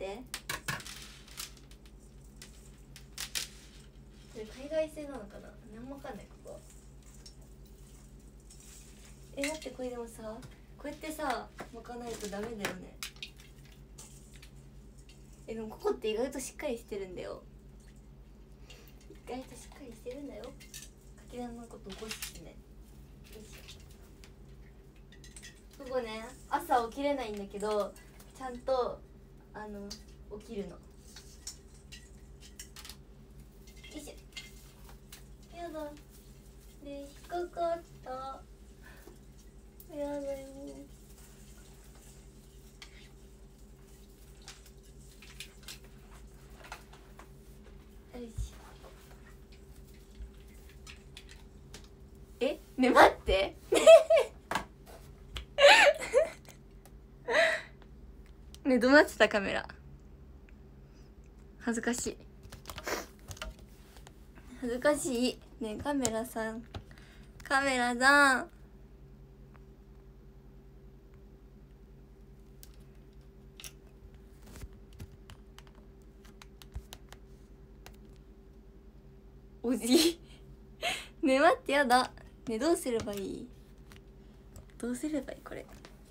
これ海外製なのかな、何もわかんない。ここえ待って、これでもさこうやってさ巻かないとダメだよね。えでもここって意外としっかりしてるんだよ。意外としっかりしてるんだよ。かけらのこと起こすしね。よいしょ。ここね、朝起きれないんだけどちゃんとあの起きるの。よいしょ。やだね、引っかかった。やだよ。よいしょ。えね、待ってね、どうなってたカメラ。恥ずかしい恥ずかしいね。カメラさん、カメラさん、おじね、待って、やだね。どうすればいい、どうすればいいこれ。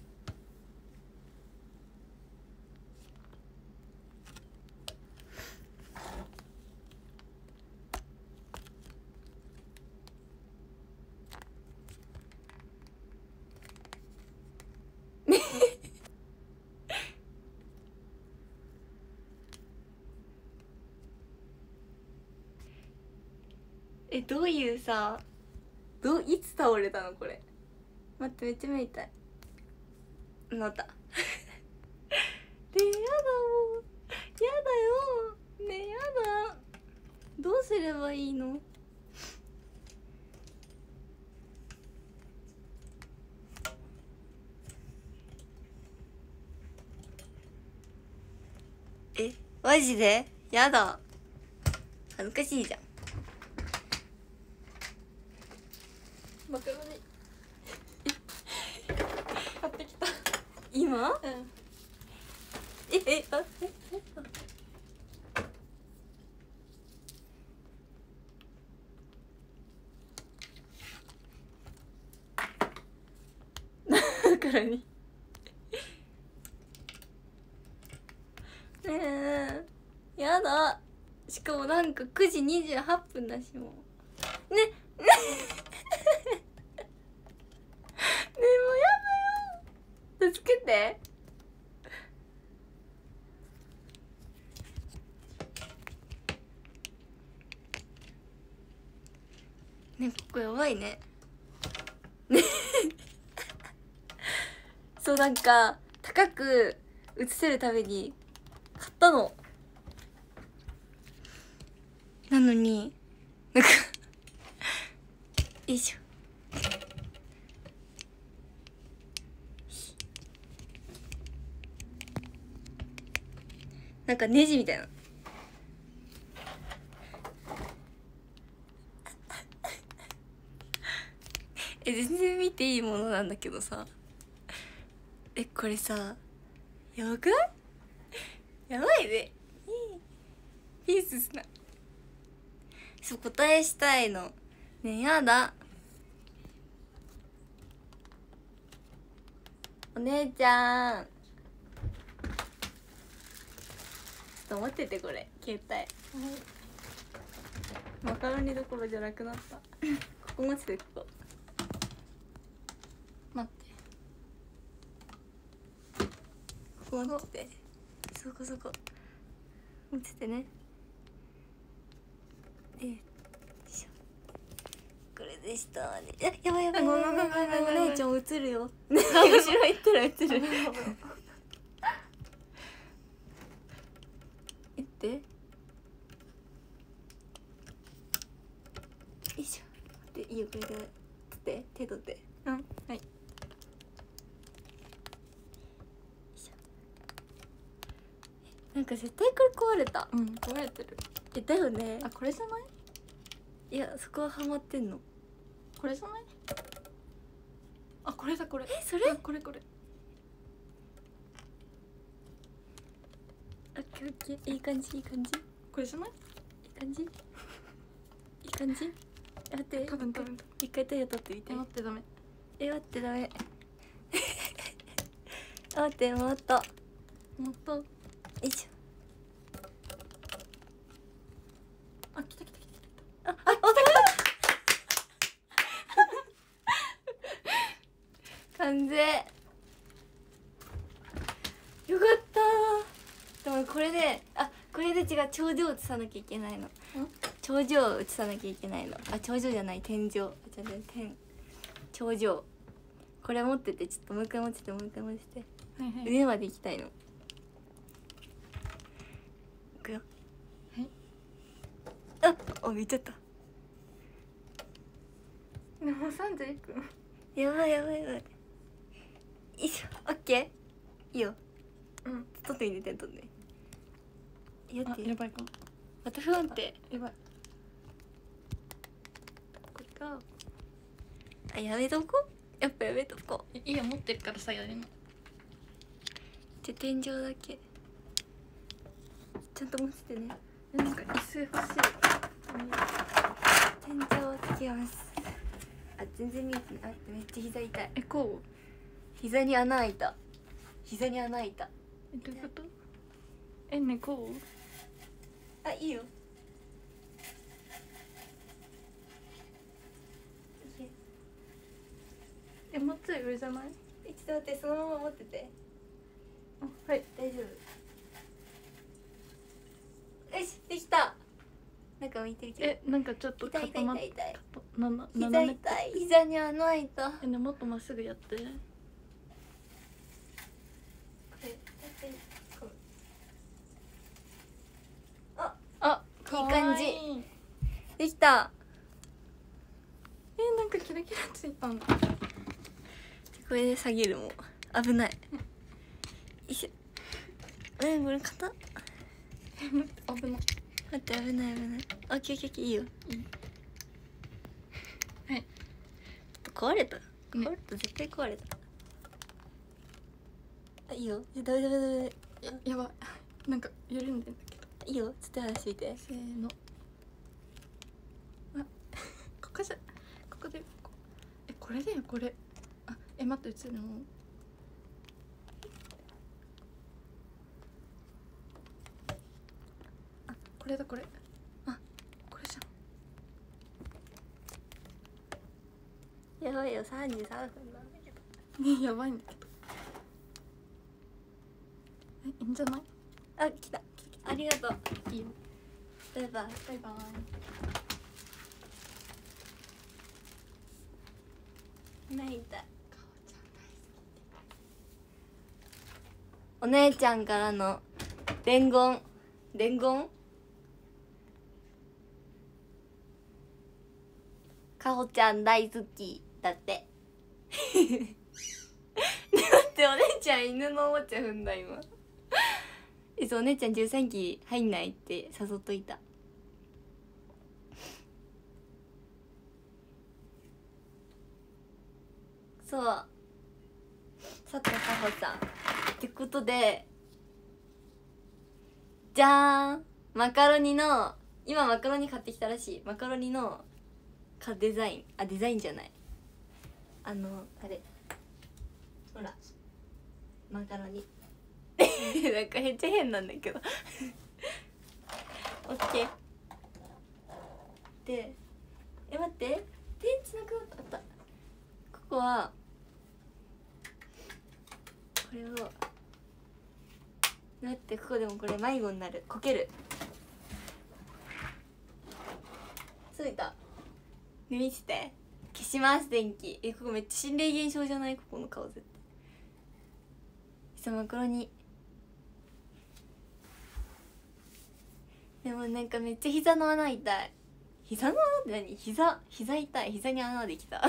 え、どういうさ、どういつ倒れたのこれ。待って、めっちゃ目痛い。なったで、やだもう、やだよね、やだ。どうすればいいの。え、マジでやだ、恥ずかしいじゃん。 マカロニ買ってきた。 今、 うん。 ええあええだからにねえ、やだ。しかもなんかくじにじゅうはっぷんだし、もうねねねえ、もうやだよ、助けて。ね、ここやばいね。ねそう、なんか高く映せるために買ったの。なのになんかよいしょ。なんかネジみたいなえ、全然見ていいものなんだけどさ。え、これさ、やばくない？やばいね。ピースすな。そう、答えしたいの。ねえ、やだ。お姉ちゃん。ちょっと待ってて、これ、携帯。マカロニどころじゃなくなった。ここ持ってて、ここ。待って。ここ持ってて。そこそこ。持っててね。え、よいしょ。これでしたね。ややばいやばいやばいやばいやばい。お姉ちゃん映るよ。後ろ行ったら映る。えってよいしょ。で、いいよ、これで取って手取って。 うん、はい。 なんか絶対これ壊れた。 うん、壊れてる。 え、だよね。 あ、これじゃない？ いや、そこはハマってんの。 これじゃない？あ、ここれだこれ。 えそれあこれこれ。 オッケーオッケー、いい感じいい感じこれじゃない？ いい感じいい感じ。待って、 多分多分。 一回手を取ってみて。 え待ってダメ。 え待ってダメ待ってもっともっと。 よいしょ。 あ来た来た来た来あああ完成。よかったー。でもこれであこれで違う、頂上を映さなきゃいけないの。頂上を映さなきゃいけないの。あ頂上じゃない、天井。あじゃあ天頂上。これ持ってて、ちょっともう一回持っててもう一回持ってて、 はいはい。 上まで行きたいの。いくよ。 はい。 ああ言っちゃった。 でもさんじゅういっぷん。 やばいやばいやばい。よいしょ。オッケーいいよ。 うん。 撮ってみて、点取ってやっあて。 やばいかも。 また不安定。 やばい。これか。 あやめとこ。やっぱやめとこ。 いいや持ってるからさやるの。 じゃ天井だけちゃんと持っててね。 なんか椅子欲しい。 天井をつけます。あ全然見えてない。あめっちゃ膝痛い。 えこう。 膝に穴開いた。膝に穴開いた。 えどういうこと？えねこう。 あいいよ。 えもうちょい上じゃない？ えちょっと待って、そのまま持ってて。 あはい。 大丈夫。よしできた。なんか浮いてるけど。 えなんかちょっと痛い痛い固まっ痛い痛い。 なな膝斜め痛い。膝に穴開いた。こえねもっとまっすぐやって。 れやってこう。ああいい感じかわいい。 できた。 えなんかキラキラついたの。 これで下げるもん。危ない。よいしょ。えこれ硬っ。 危ない。 待って危ない危ない。オッケーオッケーオッケーいいよ。 はい。 壊れた。壊れた、絶対壊れた。あいいよ。えダメダメダメ。 ややばい。なんか緩んでんだけど。 いいよ。ちょっと話してみて。 せーの。あここじゃここでここ。えこれだよこれ。あえ待って映るの。あこれだこれ。あこれじゃん。 やばいよ、さんじゅうさんふんなんだけど。 ねやばいんだけど。えいいんじゃない？ あ来た。ありがとう。 いいよ。 バイバイ。 バイバイ。 泣いた。お姉ちゃんからの伝言。伝言。かほちゃん大好きだって。待ってお姉ちゃん犬のおもちゃ踏んだ今。えそうお姉ちゃんじゅうさんき入んないって誘っといた。そう佐藤かほさんってことでじゃーんマカロニの今マカロニ買ってきたらしい。マカロニのかデザインあデザインじゃないあのあれほらマカロニなんかめっちゃ変なんだけどオッケーでえ待って電池なくなったあったここはこれを待ってここでもこれ迷子になるこけるついたね見せて消します電気えここめっちゃ心霊現象じゃないここの顔絶対マカロニでもなんかめっちゃ膝の穴痛い膝の穴って何膝膝痛い膝に穴できた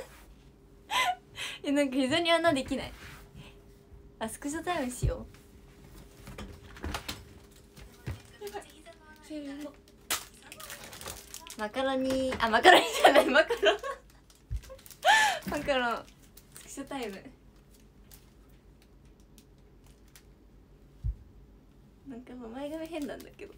えなんか膝に穴できないあスクショタイムしようせーの。 マカロニあマカロニじゃないマカロンマカロンスクシ緒タイム。なんか前髪変なんだけど。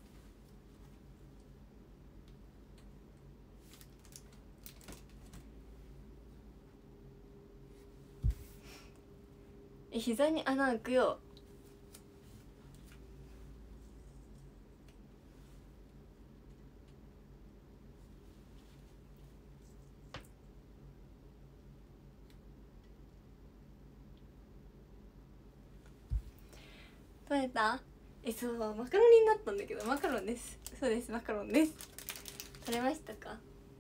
え、膝に穴開くよ。取れた？え、そう、マカロニになったんだけど、マカロンです。そうです、マカロンです。取れましたか？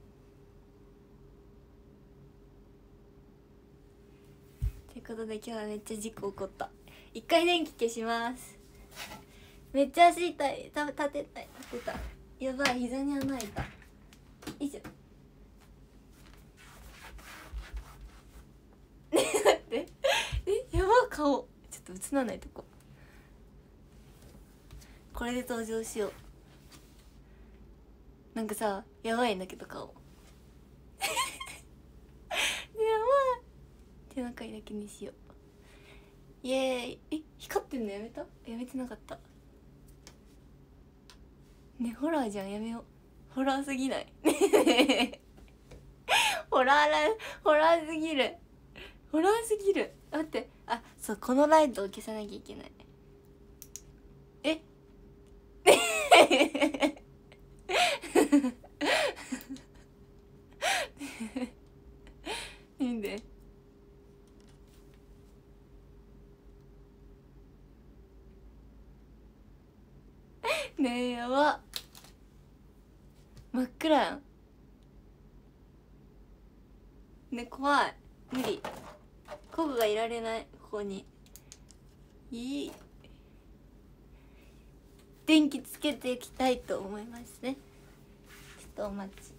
ということで今日はめっちゃ事故起こった。一回電気消します。めっちゃ足痛い。た立てたい立てた。やばい、膝に穴開いた。よいしょ。ねえ待って、え、やば、顔ちょっと映らないとこ。これで登場しよう。なんかさ、やばいんだけど顔やばい。手中だけにしよう。イエーイ。え、光ってんのやめた？やめてなかった。ね、ホラーじゃん、やめよう。ホラーすぎないホラーラホラーすぎる。ホラーすぎる。待って、あ、そう、このライトを消さなきゃいけない。えいいんで。ねえ、やば。真っ暗やん。ね、怖い。無理。コブがいられない、ここに。いい。電気つけていきたいと思いますね。ちょっとお待ち。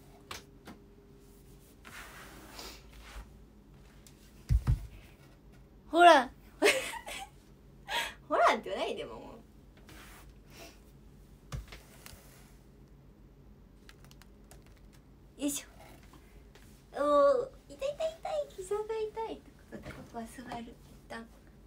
ほらほらってないでももう。よいしょ。おお、痛い痛い痛い、膝が痛いってことで、ここは座る。一旦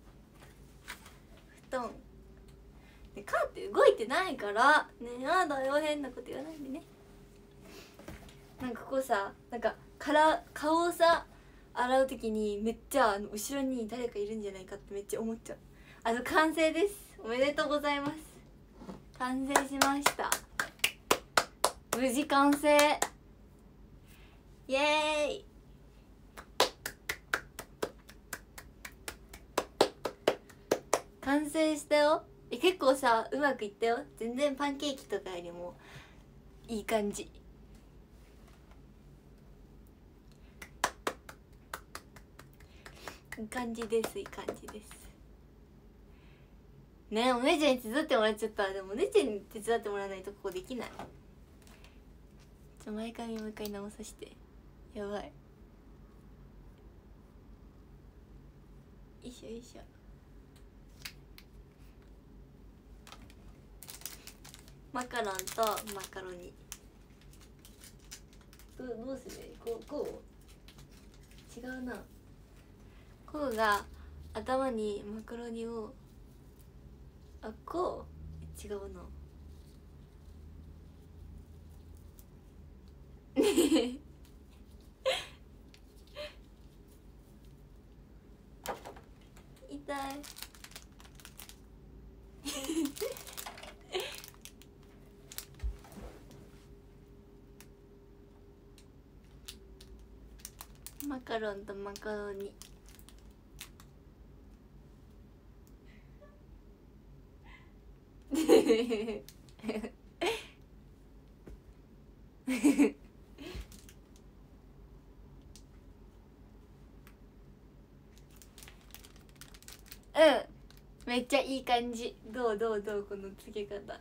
布団で、カーって動いてないからね。やだよ、変なこと言わないでね。なんかこうさ、なんかから顔をさ洗うときにめっちゃあの後ろに誰かいるんじゃないかってめっちゃ思っちゃう。あの完成です。おめでとうございます。完成しました。無事完成。イエーイ。完成したよ。え、結構さ、うまくいったよ。全然パンケーキとかよりもいい感じ。いい感じです。いい感じですね。え、お姉ちゃんに手伝ってもらっちゃった。でもお姉ちゃんに手伝ってもらわないとここできない。ちょ、前髪もう一回直させて。やばい。よいしょよいしょ。マカロンとマカロニ。どうどうする？こうこう？違うな。こうが頭にマカロニを、あ、こう違うな痛いマカロンとマカロニうん、めっちゃいい感じ。どうどうどう、このつけ方。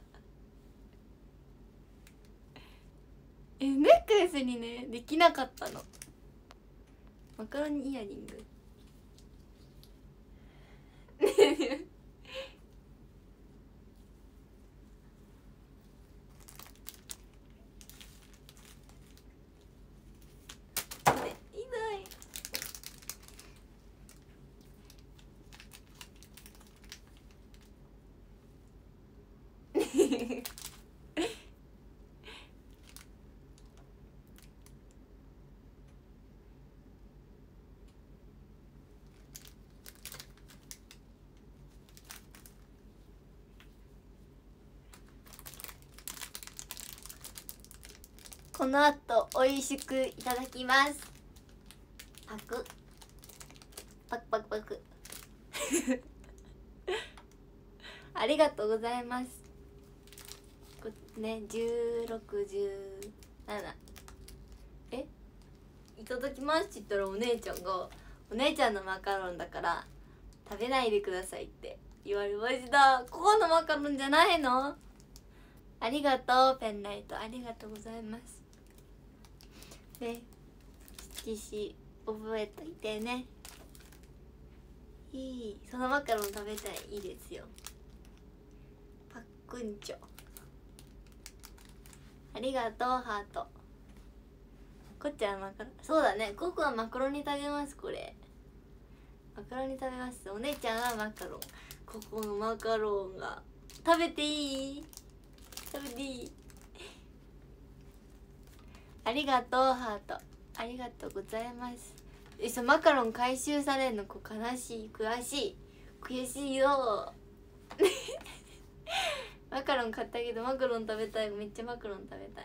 え、ネックレスにねできなかったの。マカロニイヤリング痛い。 この後おいしくいただきます。パクパクパクパクありがとうございます。こね、じゅうろく、じゅうななえいただきますって言ったらお姉ちゃんがお姉ちゃんのマカロンだから食べないでくださいって言われました。ここのマカロンじゃないの？ありがとうペンライト、ありがとうございます。ね、色紙覚えといてね。いい、そのマカロン食べたらいいですよ。パックンチョありがとうハート。こっちはマカロン、そうだね、ココはマカロニ食べます。これマカロニ食べます。お姉ちゃんはマカロン。ここのマカロンが食べていい？食べていい？ありがとうハート、ありがとうございます。え、そう、マカロン回収されるのこう悲しい、悔しい悔しいよマカロン買ったけどマカロン食べたい。めっちゃマカロン食べたい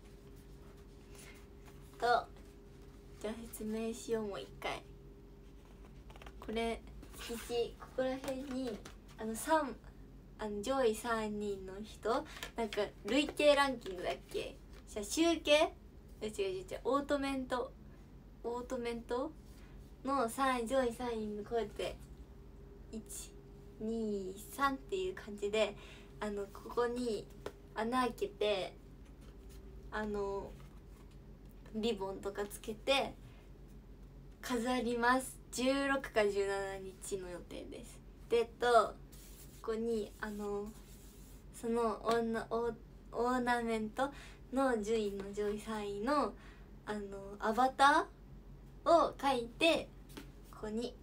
と。じゃあ説明しよう。もう一回これ色紙、ここら辺にあのさんあの上位さんにんの人なんか累計ランキングだっけ、じゃあ集計え違う違う違うオートメントオートメントのさんい上位さんいのこうやっていちにさんっていう感じであのここに穴開けてあのリボンとかつけて飾ります。じゅうろくかじゅうしちにちの予定です。でとここにあのそのオーナオーオーナメントの順位の上位さんいのあのアバターを描いてここに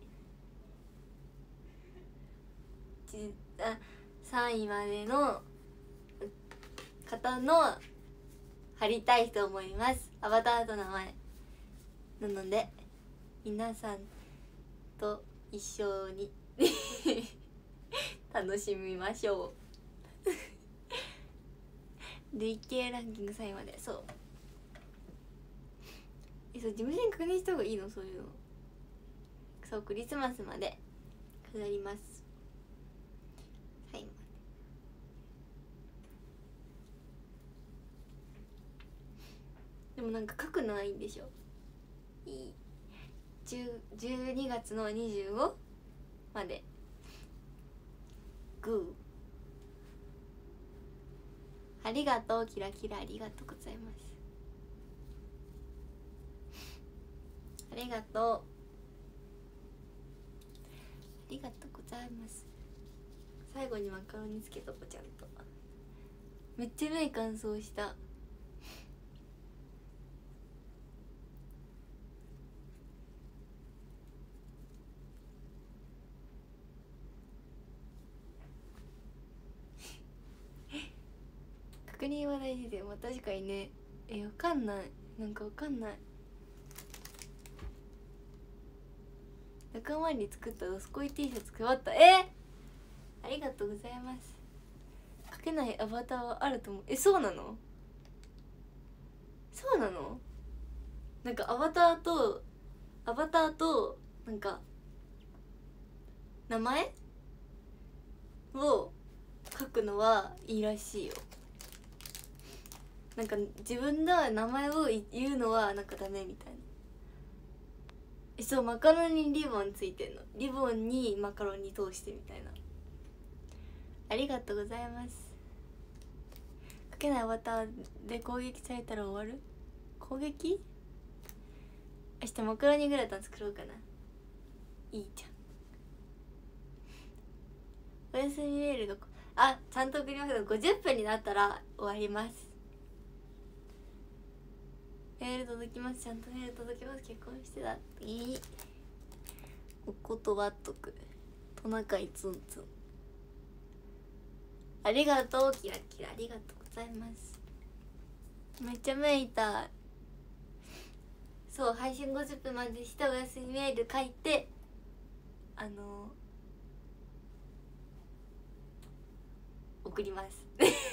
あさんいまでの方の貼りたいと思います。アバターと名前なので皆さんと一緒に楽しみましょう累計ランキングさんいまで。そうえそう事務所に確認した方がいいの？そういうの。そうクリスマスまで飾ります。はい。でもなんか書くのはいいんでしょ。いいじゅうにがつのにじゅうごまでグーありがとうキラキラ、ありがとうございます。ありがとうありがとうございます。最後にマカロニつけとこちゃんと。めっちゃ目乾燥した。確認は大事だよ。確かにね。え、わかんない。なんかわかんない。仲間に作ったドスコイ T シャツ配った。えー、ありがとうございます。書けないアバターはあると思う。え、そうなの？そうなの？なんかアバターとアバターとなんか名前を書くのはいいらしいよ。なんか自分の名前を言うのはなんかダメみたいな。え、そうマカロニにリボンついてんの。リボンにマカロニ通してみたいな。ありがとうございます。書けないアバターで攻撃されたら終わる？攻撃？明日マカロニグラタン作ろうかな。いいじゃん。おやすみメールどこ？あ、ちゃんと送りますけどごじゅっぷんになったら終わります。メール届きます。ちゃんとメール届きます。結婚してたっていい。お断っとく。トナカイツンツン。 ありがとうキラキラ、ありがとうございます。めっちゃ目痛い。そう配信ごじゅっぷんまでしたおやすみメール書いて、あの送ります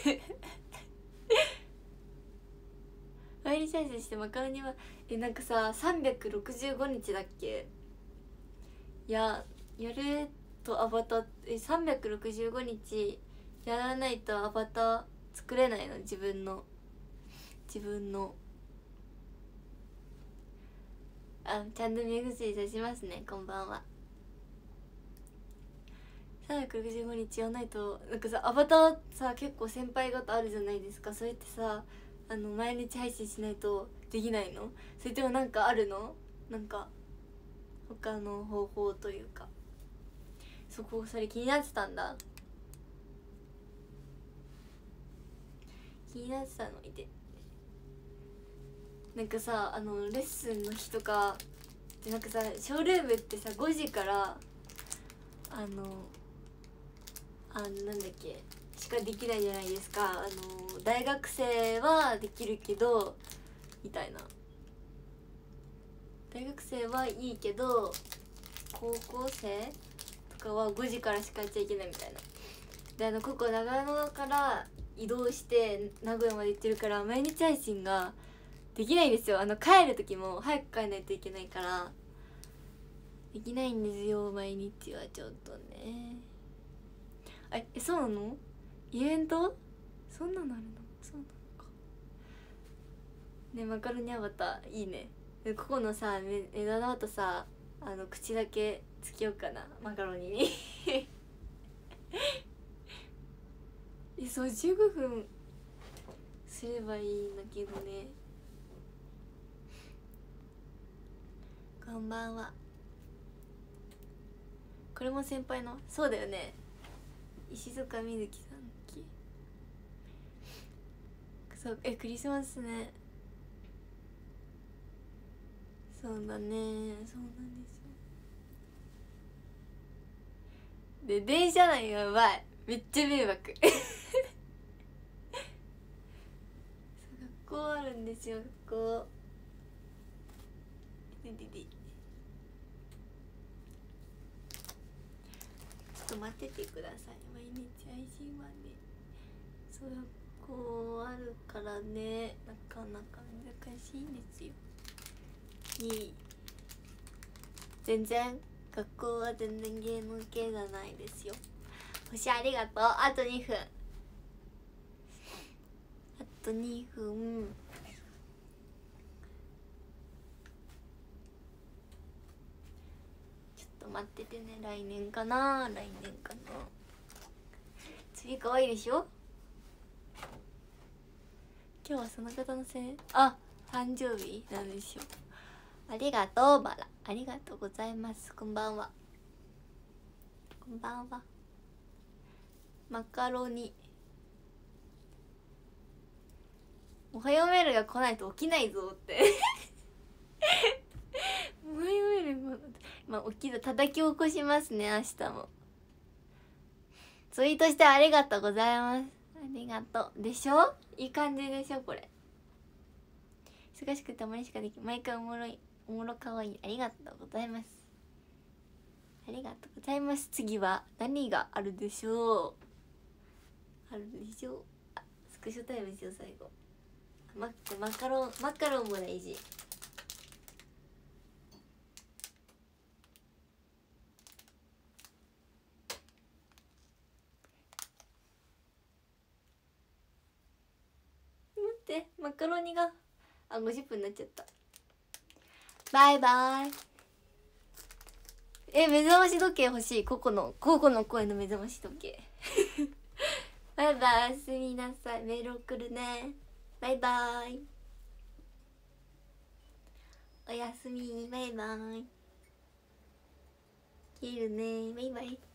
毎日配信してマカロニはえなんかささんびゃくろくじゅうごにちだっけ。いややるとアバターえさんびゃくろくじゅうごにちやらないとアバター作れないの。自分の自分のあちゃんと目薬さしますね。こんばんは。さんびゃくろくじゅうごにちやらないとなんかさアバターさ結構先輩方あるじゃないですか。それってさあの毎日配信しないとできないの？それともなんかあるの？なんか他の方法というか。そこそれ気になってたんだ。気になってたのいて、なんかさあのレッスンの日とかでなんかさショールームってさごじからあのあなんだっけしかできないじゃないですか。あの大学生はできるけどみたいな。大学生はいいけど高校生とかはごじからしかやっちゃいけないみたいな。であのここ長野から移動して名古屋まで行ってるから毎日配信ができないんですよ。あの帰る時も早く帰らないといけないからできないんですよ。毎日はちょっとね。あえそうなの？イベントそんなのあるの？そうなのかね。マカロニアバターいいね。でここのさ目玉とさあの口だけつけようかなマカロニにえそうじゅうごふんすればいいんだけどね。こんばんは。これも先輩のそうだよね。石塚みずきさんきそうえクリスマスね。そうだねそうなんですよ。で電車内やばいめっちゃ迷惑学校あるんですよ学校でででちょっと待っててください。毎日配信はねそう学校あるからねなかなか難しいんですよ。いい全然学校は全然ゲーム系じゃないですよ。星ありがとう。あとにふんあとにふんちょっと待っててね。来年かな来年かな。次可愛いでしょ。今日はその方のせいあ誕生日なんでしょう。ありがとうバラありがとうございます。こんばんはこんばんは。マカロニおはようメールが来ないと起きないぞっておはようメールもまあ起きる叩き起こしますね。明日もツイートしてありがとうございます。ありがとうでしょ。いい感じでしょ。これ忙しくてたまにしかでき毎回おもろいおもろかわいい。ありがとうございます。ありがとうございます。次は何があるでしょう。あるでしょう。あスクショタイムですよ最後。ママカロンマカロンも大事。待ってマカロニがあごじゅっぷんになっちゃった。バイバイ。え目覚まし時計欲しい。ココのココの声の目覚まし時計バイバイおやすみなさい。メール送るね。バイバイおやすみバイバイ切るねバイバイ。